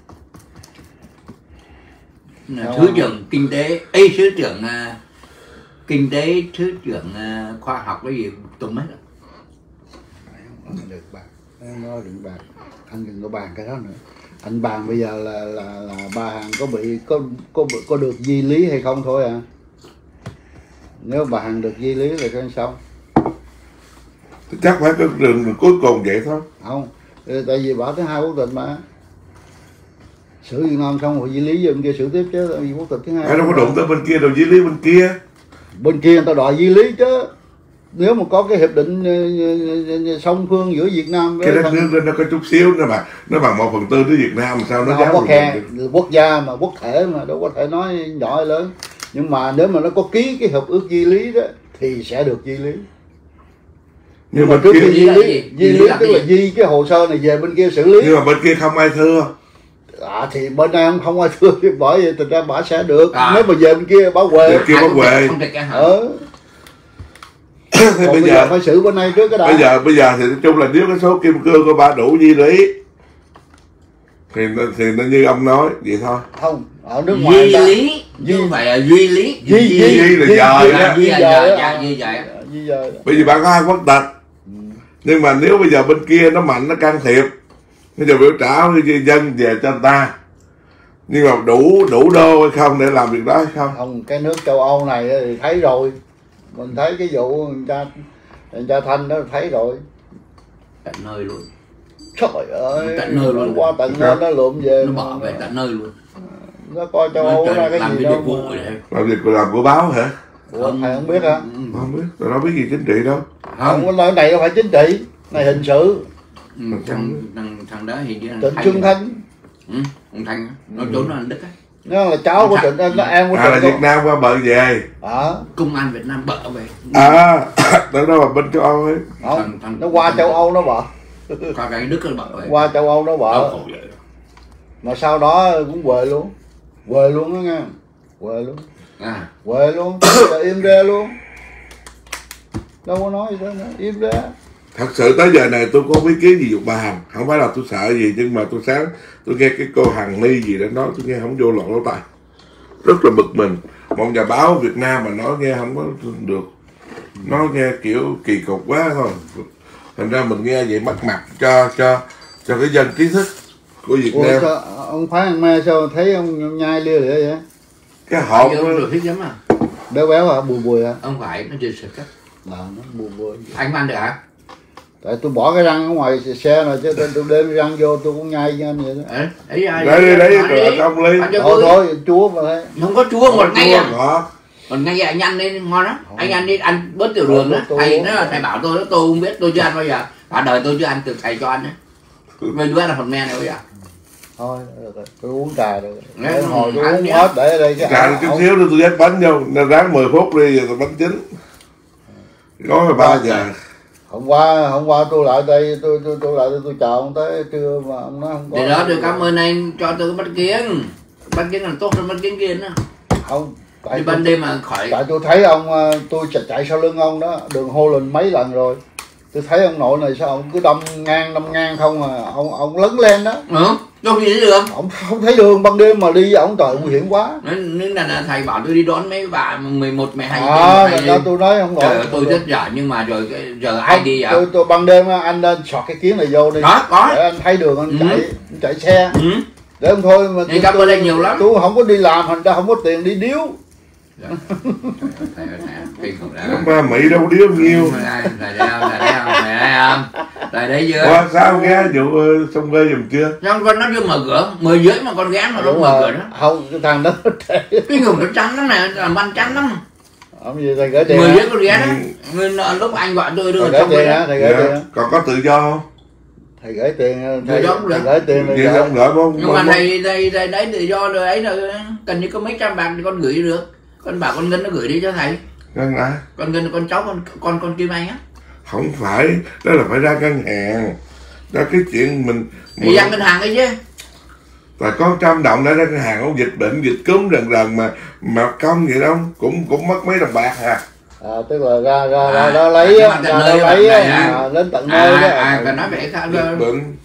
Thứ trưởng kinh tế thứ trưởng kinh tế, thứ trưởng khoa học cái gì tùm hết. Được bàn, nó đừng bàn, anh đừng có bàn cái đó nữa. Anh bàn bây giờ là bà Hằng có bị có được di lý hay không thôi à. Nếu bà Hằng được di lý là cái xong. Chắc phải cái đường cuối cùng vậy thôi. Không, tại vì bảo thứ 2 quốc tịch mà. Xử Việt Nam xong rồi di lý bên kia xử tiếp chứ, tại vì quốc tịch thứ 2. Ai đâu có đụng tới bên kia, đâu di lý bên kia. Bên kia người ta đòi di lý chứ. Nếu mà có cái hiệp định song phương giữa Việt Nam với cái đất nước nó có chút xíu nó bằng 1/4 của Việt Nam, sao nó dám có khe quốc gia mà quốc thể mà đâu có thể nói nhỏ hay lớn. Nhưng mà nếu mà nó có ký cái hợp ước di lý đó thì sẽ được di lý. Nhưng mà trước khi di lý tức là di cái hồ sơ này về bên kia xử lý. Nhưng mà bên kia không ai thưa. Thì bên này không ai thưa, bởi vậy thực ra bà sẽ được. Nếu mà về bên kia bảo Huệ. Bên kia bảo Huệ. Thì bây giờ phải xử bên này trước cái đã. Bây giờ thì nói chung là nếu cái số kim cương của bà đủ di lý thì nó như ông nói vậy thôi. Không, ở nước ngoài di lý chứ không phải là duy lý. Di là dời đó. Di dời. Bởi vì bà có 2 quốc tịch. Nhưng mà nếu bây giờ bên kia nó mạnh, nó can thiệp, bây giờ biểu trả dân về cho anh ta, nhưng mà đủ đô hay không để làm việc đó hay không? Không, cái nước châu Âu này thì thấy rồi. Mình thấy cái vụ người cha Thanh đó thấy rồi. Tận nơi luôn. Trời ơi, tận nơi luôn. Qua tận nơi nó lượm về. Nó bỏ về tận nơi luôn. Nó coi châu Âu ra cái gì đâu. Làm việc làm của báo hả? Ủa, thầy không biết hả? Không biết, tôi đâu biết gì chính trị đâu. Không, nói này không phải chính trị, này hình sự. Thằng đó hình như là Trịnh Xuân Thanh. Ông Thanh, nó trốn ở Đức á. Nó là cháu của Trịnh, nó em của Trịnh. Là Việt Nam qua bợ về. Công an Việt Nam bợ về. Đó là bên châu Âu ấy. Không, nó qua châu Âu nó bợ. Qua cái Đức nó bợ về. Qua châu Âu nó bợ. Mà sau đó cũng quê luôn. Quê luôn đó nghe. Quê luôn. Quê luôn, im ra luôn. Đâu có nói gì đó nữa, im ra. Thật sự tới giờ này tôi có ý kiến gì bà Hằng, không phải là tôi sợ gì, nhưng mà tôi nghe cái cô Hằng Ni gì đó nói, tôi nghe không vô lọt lỗ tai, rất là bực mình. Một nhà báo Việt Nam mà nói nghe không có được, nói nghe kiểu kỳ cục quá thôi. Thành ra mình nghe vậy mất mặt cho cái dân trí thức của Việt Nam. Sao, ông Phái Ăn Me sao thấy ông nhai lia lịa vậy? Cái hộp được thích lắm à. Béo béo hả? Bùi bùi hả? Không phải, nó chưa sực á. Nó bùi bùi. Anh ăn được hả? Tại tôi bỏ cái răng ở ngoài xe rồi chứ tôi đem răng vô tôi cũng nhai như anh vậy đó. Đấy rồi ông ly. Thôi chúa mà thấy. Không có chúa một ngay à. Ngọt. Còn ngay anh ăn đi ngon lắm. Anh ăn đi, ăn bớt tiểu đường đó. Thầy bảo tôi đó, tôi không biết, tôi chưa ăn bao giờ. Cả đời tôi chưa ăn từ thầy cho ăn đấy. Mình bữa là phần men này bây giờ. Thôi được rồi, tôi uống trà rồi. Đấy, Hồi tôi uống hết để ở đây Trà chút xíu nữa tôi dắt bánh vô, nên ráng 10 phút đi rồi tôi bánh chín. Gói 3 giờ. Hôm qua tôi lại đây tôi lại đây tôi chào ông tới trưa mà ông nói không có. Để đó tôi cảm ơn anh cho tôi cái bánh kiến. Bánh kiến là tốt hơn bánh kiến kia đó. Không. Tại ban đêm mà khỏi. Tại tôi thấy ông, tôi chạy sau lưng ông đó, đường hô lên mấy lần rồi. Tôi thấy ông nội này sao ông cứ đâm ngang không mà ông lấn lên đó. Đâu gì được. Ông không thấy đường ban đêm mà đi với ông trời nguy hiểm quá. Nên là thầy bảo tôi đi đón mấy bà 11, 12 giờ tôi nói ông nội. Trời, tôi rất dở nhưng mà rồi giờ ai đi vậy? Tôi ban đêm anh nên sọt cái kiến này vô đi. Đó, có. Để anh thấy đường anh chạy xe. Để ông thôi mà tôi đây nhiều lắm. Tôi không có đi làm thành ra không có tiền đi điếu. Mà Mỹ đâu điếu nhiêu. Tại đấy chưa? Sao nghe vụ xong bê giùm chưa? Con nó chưa mở cửa, 10 dưới mà con gán nó mở cửa đó. Không, cái thằng đó cái ngùng nó trắng lắm này, làm ăn trắng lắm. Ông gì thầy gửi tiền 10 dưới con ghé đó. Lúc anh gọi tôi đưa xong rồi thầy gửi tiền. Còn có tự do không? Thầy gửi tiền, thầy gửi tiền vậy không gửi không? Nhưng mà thầy đấy tự do rồi ấy là cần như có mấy trăm bạc thì con gửi được. Con bảo con Ngân nó gửi đi cho thầy. Ngân à? Con Ngân con cháu con Kim Anh á. Không phải, đó là phải ra ngân hàng. Đó cái chuyện mình thì ra ngân hàng ấy chứ. Và có 100 đồng đã ra ngân hàng không, dịch bệnh dịch cúm rần mà công vậy đâu cũng mất mấy đồng bạc à. Tức là ra đó lấy á, đến tận nơi đó. Còn nói vậy khác dịch bệnh.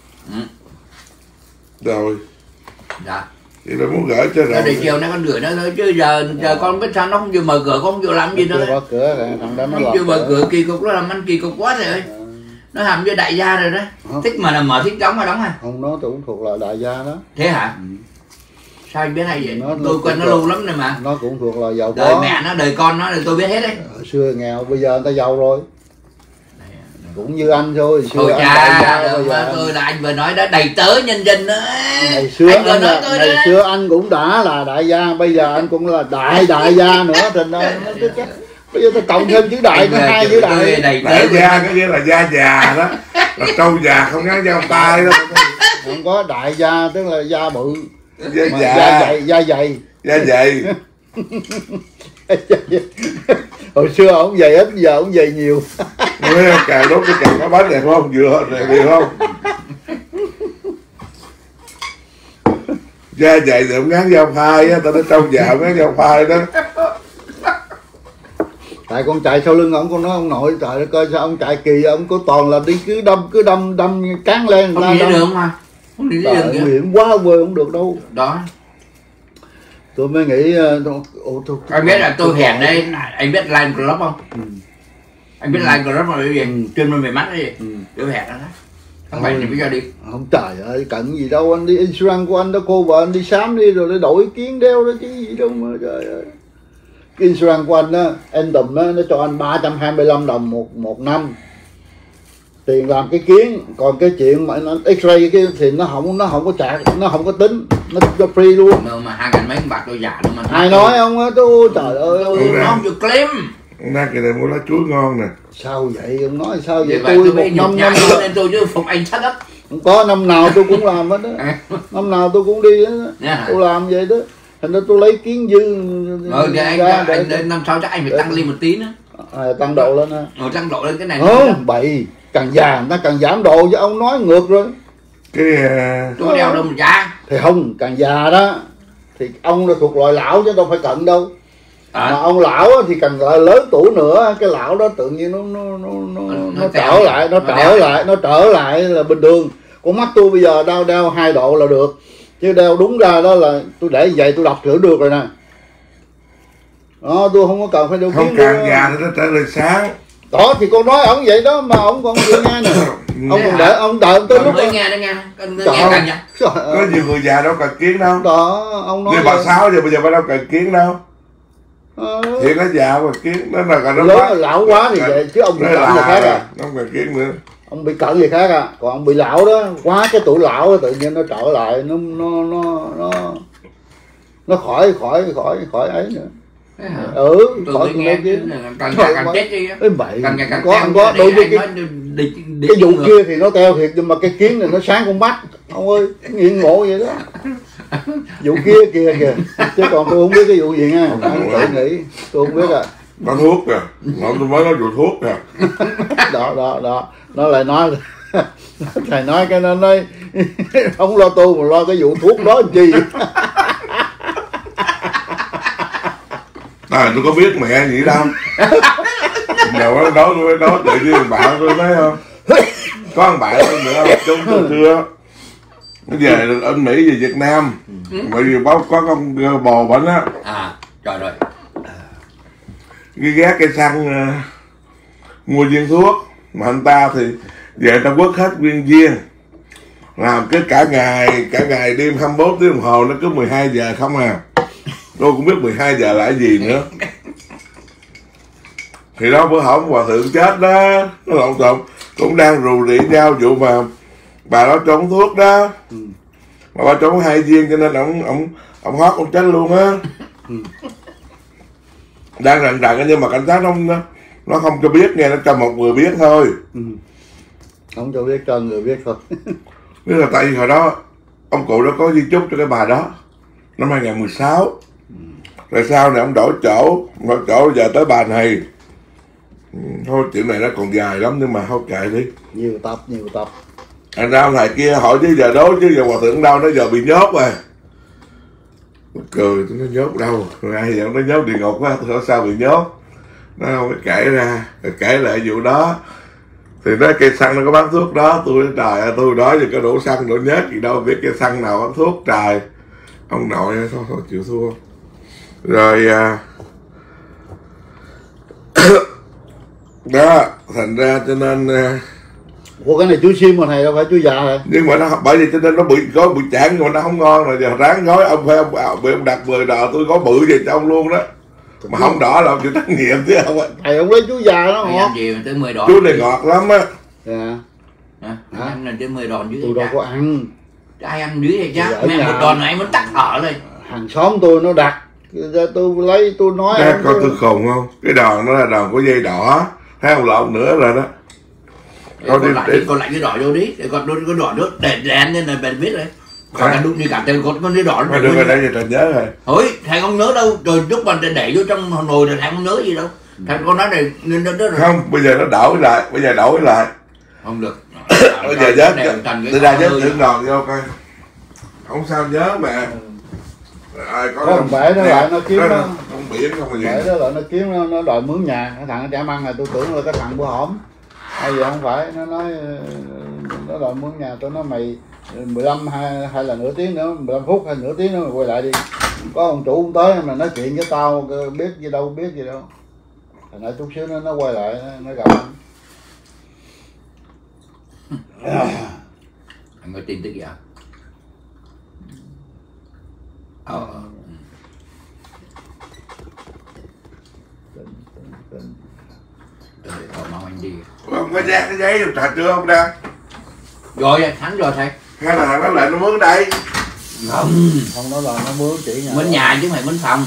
Rồi. Dạ. Thì nó muốn gửi cho rồi. Để chiều nay con gửi nó thôi chứ giờ con biết sao nó không chịu mở cửa, không chịu làm gì nữa. Chưa mở cửa, thằng đó nó chưa mở cửa kỳ cục, nó làm ăn kỳ cục quá rồi. Nó làm cho đại gia rồi đó. Thích mà là mở thích đóng mà đóng à. Không, nó cũng thuộc là đại gia đó. Thế hả? Sao anh biết hay vậy? Tôi quen nó lâu lắm rồi mà. Nó cũng thuộc là giàu có. Đời mẹ nó, đời con nó, tôi biết hết đấy. Xưa nghèo, bây giờ người ta giàu rồi. Cũng như anh thôi. Thôi cha, tôi là anh vừa nói đã đầy tớ nhân dân nữa. Ngày xưa anh cũng đã là đại gia, bây giờ anh cũng là đại gia nữa. Thành ra bây giờ tôi cộng thêm chữ đại có 2 chữ đại. Đại gia có nghĩa là da già đó, là trâu già không ngán dao tay đó. Không có đại gia tức là da bự, da dày. Hồi xưa ông dày ít, giờ ông dày nhiều. Càng đốt càng có bánh đẹp không, vừa đẹp không? Da dày thì ông ngán dao phai á, tao nói trâu già ngán dao phai đó. Tại con chạy sau lưng ông, con nói ông nội trời ơi coi sao ông chạy kỳ, ông có toàn là đi cứ đâm cán lên. Không đi được mà. Không đi được nguy hiểm quá, quê không được đâu. Đó. Tôi mới nghĩ anh biết là tôi hẹn đây, anh biết Line Club không? Anh biết Line Club là cái gì? Chuyên môn về mắt cái gì? Tôi hẹn đó. Không phải thì bây giờ đi. Không trời ơi, cận gì đâu, anh đi insurance của anh đó, cô vợ anh đi sám đi rồi để đổi kiến đeo đó chứ gì đâu mà trời ơi. Cái insurance của anh đó, Anthem đó, nó cho anh 325 đồng một năm tiền làm cái kiến, còn cái chuyện mà nó x-ray cái thì nó không có trả, nó không có tính, nó free luôn. Mà 2.000 mấy bạc tôi giả đâu mà. Ai nói ông á, tôi trời ơi nó không chịu claim. Ra cái này mua lá chuối ngon nè. Sao vậy ông nói sao vậy? Tôi một năm nên tôi chứ phục anh thất á. Không có, năm nào tôi cũng làm hết đó. Năm nào tôi cũng đi hết đó. Tôi làm vậy đó. Thành ra tôi lấy kiến dư anh năm sau chắc anh phải tăng lên một tí nữa. Tăng độ lên ha. Tăng độ lên cái này. Không, bậy. Càng già người ta càng giảm độ, chứ ông nói ngược rồi. Tôi đeo đâu mà già. Thì không, càng già đó thì ông là thuộc loại lão chứ đâu phải cận đâu. Mà ông lão thì càng lớn tuổi nữa, cái lão đó tự nhiên nó trở lại là bình thường. Con mắt tôi bây giờ đeo 2 độ là được, chứ đeo đúng ra đó là tôi để vậy tôi đọc chữ được rồi nè. Đó, tôi không có cần phải đeo không càng già thì nó trở nên sáng. Đó thì con nói ổng vậy đó mà ổng còn chịu nghe nè. Ông còn đợi ông đợi tới lúc mới nghe đó nghe. Nghe càng nha. Có nhiều người già đâu cần kiến đâu. Đó, ông nói. Người bà Sáu giờ bây giờ bà đâu cần kiến đâu. Thiệt nó già mà kiến nó là nó lớn lão quá thì vậy, chứ ông bị cận gì khác à. Nó không cần kiến nữa. Ông bị cận gì khác à, còn ông bị lão đó, quá cái tuổi lão đó, tự nhiên nó trở lại nó khỏi ấy nữa. Tôi nghe càng chết đi á. Càng có đôi khi cái vụ kia thì nó teo thiệt, nhưng mà cái kiến này nó sáng con mắt ông ơi, nghiện ngộ vậy đó. Vụ kia kìa chứ còn tôi không biết cái vụ gì nha, tự nghĩ tôi không biết à. Có thuốc kìa, tôi mới nói vụ thuốc kìa. Đó nó lại nói thầy nói cái nó nói không lo tu mà lo cái vụ thuốc đó làm chi. Tôi có biết mẹ gì đâu. Giờ tôi nói tự nhiên bạn tôi nói không. Có một bạn nữa không, chúng tôi chưa. Nó về anh Mỹ về Việt Nam. Bởi vì có con bò bệnh á. Trời ơi. Cái ghé cây xăng mua viên thuốc. Mà anh ta thì về ta quất hết viên. Làm cái cả ngày đêm 24 tiếng đồng hồ, nó cứ 12 giờ không à. Tôi cũng biết 12 giờ là cái gì nữa. Thì đó bữa hổm hòa thượng chết đó, nó lộn xộn, cũng đang rù rỉ nhau vụ mà bà đó trốn thuốc đó. Mà bà trốn 2 viên cho nên ông hót ông chết luôn á. Đang rần nhưng mà cảnh sát nó không cho biết nghe, nó cho một người biết thôi. Không cho biết, cho người biết thôi. Biết là tại vì hồi đó ông cụ đó có di chúc cho cái bà đó năm 2016. Rồi sau này ông đổi chỗ giờ tới bà này. Thôi chuyện này nó còn dài lắm nhưng mà thôi kệ đi. Nhiều tập. Anh ra ông thầy kia hỏi chứ giờ đố chứ giờ hòa thượng đâu, nó giờ bị nhốt rồi. Cười, nó nhốt đâu, ai giờ nó nhốt địa ngục á, tôi hỏi sao bị nhốt. Nó không có kể ra, kể lại vụ đó. Thì nói cây xăng nó có bán thuốc đó, tôi nói trời ơi, tôi đó giờ có đủ xăng đủ nhớt gì đâu, biết cây xăng nào bán thuốc trời. Ông nội thôi chịu thua. Rồi đó, thành ra cho nên Ủa cái này chú sim mà thầy đâu phải chú già rồi. Nhưng mà nó bởi vì cho nên nó bị gói bị chán, nhưng mà nó không ngon, rồi giờ ráng gói ông phải ông đặt 10 đò tôi gói bự về cho ông luôn đó. Mà không đỏ là ông chịu trách nhiệm chứ không. Thầy ông lấy chú già đó ngọt. Gì mà tới 10 đòn. Chú này ngọt lắm á. Dạ. Ăn là tới 10 đòn dưới. Tôi đâu có ăn. Ai ăn dưới vậy chứ? Mẹ một đòn này muốn tắt thở lên. Hàng xóm tôi nó đặt, tôi lấy tôi nói. Coi tôi khùng không? Cái đòn nó là đòn có dây đỏ, thấy không, lộn nữa rồi đó. Con lại cái đỏ vô đi, để con cái đỏ nước để ăn nên là bạn biết rồi. Còn ăn đúng như cả tên con cái đỏ. Mà đừng có để cho nhớ rồi. Thôi, thầy không nhớ đâu, rồi lúc mà để vô trong nồi rồi thầy không nhớ gì đâu. Thầy con nói này nên đó rồi. Không, bây giờ nó đổi lại, Không được. Bây giờ nhớ, tôi ra nhớ tự ngòn vô coi. Không sao nhớ mà. Có thằng bể nó lại nó kiếm nó. Không biển không là gì. Bể đó lại nó kiếm nó đòi mướn nhà, cái thằng nó chả ăn là tôi tưởng là cái thằng bữa hổm. Hay gì không phải, nó nói nó đòi mướn nhà, tôi nói mày 15 hay là nửa tiếng nữa, 15 phút hay nửa tiếng nữa mày quay lại đi. Có ông chủ không tới mà nói chuyện với tao biết gì đâu. Thành ra chút xíu nó quay lại nó gặp anh. Anh có tin tức gì à? Mong anh đi. Không có ra cái giấy trà chưa không ra? Rồi, thắng rồi thầy. Hay là thằng nó lại nó mướn đây? Không nói là nó mướn chỉ nhà. Mướn nhà chứ mày mướn phòng.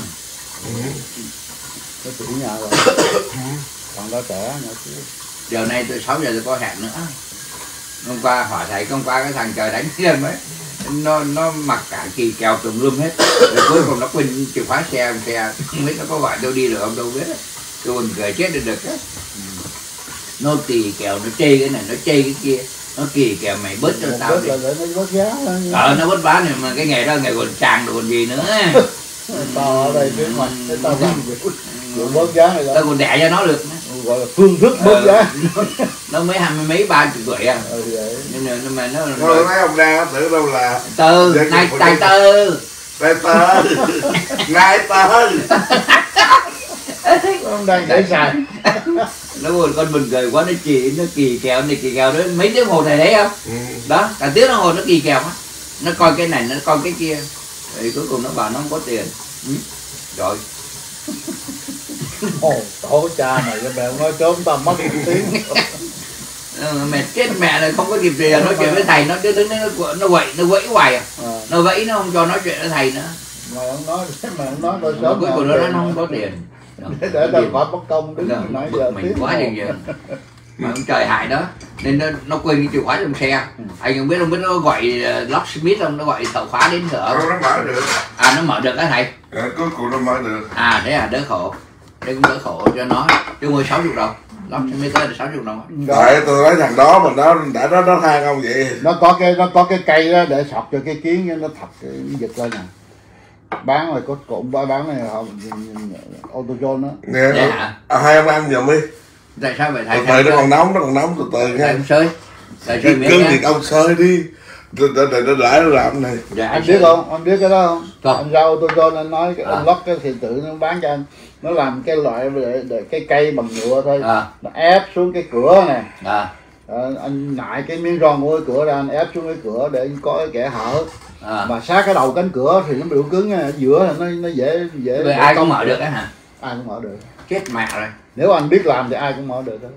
Nó chỉ nhà rồi. Còn đó trẻ nhỏ xíu. Giờ này tôi 6 giờ tôi có hẹn nữa. Hôm qua hỏi thầy, hôm qua cái thằng trời đánh lên mấy. Nó mặc cả kỳ kèo tùm lum hết. Rồi cuối cùng nó quên chìa khóa xe, không biết nó có gọi tôi đi được không đâu biết. Tôi buồn cười chết được á. Nó kỳ kèo, nó chê cái này, nó chê cái kia. Nó kỳ kèo mày bớt cho tao đi. Nó bớt giá. Nó bớt bán này mà cái nghề đó nghề còn chàng được còn gì nữa. Tao ở đây trước mặt, tao làm vụ bớt giá này đó. Tao còn đẻ cho nó được. Gọi là phương thức bớt giá. Nó mới 20 mấy 30 tuổi à. Nhưng mà nó thôi mấy ông ra tưởng đâu là Từ này tài tư ông đang để xài. Nó buồn con mình cười quá, nó kỳ kèo đó mấy tiếng hồ thầy thấy không? Đó cả tiếng đồng hồ nó kỳ kèo á, nó coi cái này nó coi cái kia, rồi cuối cùng nó bảo nó không có tiền. Rồi Ồ, tổ cha này mẹ không nói trốn tao mất 1 tiếng. Mẹ chết mẹ này không có kịp gì nói chuyện với thầy, nó đứng nó quậy hoài à. Nó vẫy nó không cho nói chuyện với thầy nữa. Mày không nói tôi sớm. Cuối cùng nó không có tiền. Để tao khỏi mất công đứng nãy giờ mình quá chừng giờ. Mà ông trời hại đó nên nó quên cái chìa khóa trong xe. Anh không biết nó gọi locksmith không, nó gọi thợ khóa đến thợ. Nó mở được. À nó mở được á thầy. Cuối cùng nó mở được. À thế à, đỡ khổ. Đây cũng đỡ khổ cho nó. Chứ ngồi 60 đồng. Locksmith tới là 60 đồng. Tại tôi nói thằng đó mà nó than không vậy. Nó có cái cây đó để sọt cho cái kiến nó thập cái giật lên nè. Bán rồi có cụm bán này họ AutoZone đó. Nghe hai ông ăn giùm đi. Tại sao vậy thầy? Từ nó còn nóng từ từ nha. Ông sơi. Thầy Cứ thì ông sơi đi. Để nó làm này. Dạ, Anh biết không? Anh biết cái đó không? Không. Anh ra AutoZone anh nói anh lót cái thì tự nó bán cho anh. Nó làm cái loại để cái cây bằng nhựa thôi. Nó ép xuống cái cửa này. Anh nại cái miếng ron của cái cửa ra, anh ép xuống cái cửa để có cái kẽ hở. Mà sát cái đầu cánh cửa thì nó bị cứng nha, ở giữa thì nó dễ vậy ai cũng mở được á hả? Ai cũng mở được. Chết mẹ rồi. Nếu anh biết làm thì ai cũng mở được đó.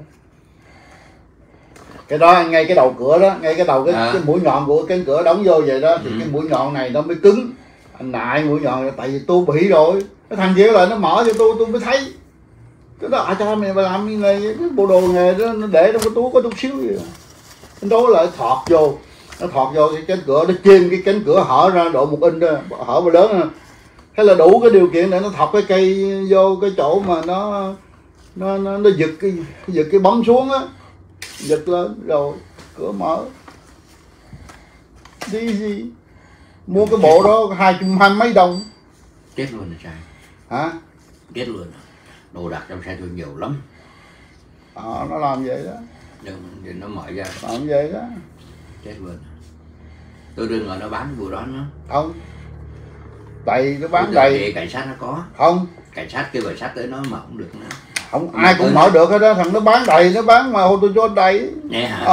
Cái đó ngay cái đầu cửa đó, ngay cái đầu cái mũi nhọn của cánh cửa đóng vô vậy đó thì cái mũi nhọn này nó mới cứng. Anh nại mũi nhọn tại vì tôi bị rồi. Cái thằng kia lại nó mở cho tôi mới thấy. Cái đó cho mày làm như này, cái bộ đồ nghề đó nó để trong cái túi có chút xíu gì. Cái đó lại thọt vô. Nó thọt vô cái cánh cửa, nó chêm cái cánh cửa hở ra độ 1 inch đó, hở mà lớn nè. Thế là đủ cái điều kiện để nó thọc cái cây vô cái chỗ mà nó giật cái bấm xuống á, giật lên rồi cửa mở. Đi gì mua cái bộ đó 220 mấy đồng. Chết luôn rồi trai. Hả? Chết luôn. Đồ đạc trong xe tôi nhiều lắm. Nó làm vậy đó. Nhưng nó mở ra. Làm vậy đó. Chết luôn. Tôi đừng ngờ nó bán vụ đó nữa. Không. Đầy nó bán đầy. Cảnh sát nó có. Không. Cảnh sát kêu cảnh sát tới nó mở không được nữa. Không ai cũng mở được hết đó, thằng nó bán đầy, nó bán mà AutoZone đầy. Nghe hả?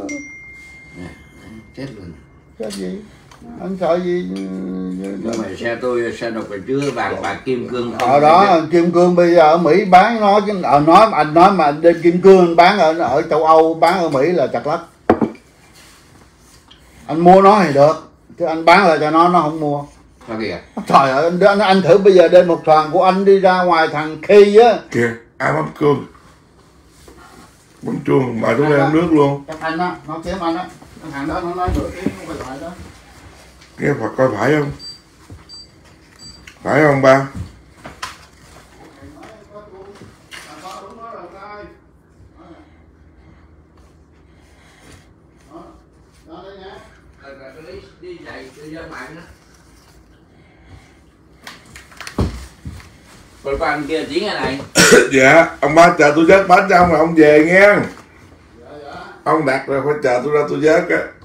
Chết luôn. Chết gì? Anh sợ gì? Nhưng mà xe tôi xe độc là chưa vàng kim cương. Đó kim cương bây giờ ở Mỹ bán nó chứ anh nói mà bên kim cương anh bán ở châu Âu, bán ở Mỹ là chặt lắc. Anh mua nó thì được, chứ anh bán lại cho nó không mua. Sao kìa? Trời ơi, anh thử bây giờ đem một đoàn của anh đi ra ngoài thằng Khi á. Kìa, ai bấm chuông? Bấm chuông, mời chúng em nước luôn. Chắc anh á, nó kiếm anh á. Thằng đó nó nói nửa tiếng nó quay lại đó. Nghe Phật coi phải không? Phải không ba? Đi dạy dân mạng đó. Còn anh kia tiếng cái này. Dạ, ông ba chờ tôi vớt bánh cho ông rồi ông về nghe. Ông đặt rồi phải chờ tôi ra tôi vớt á.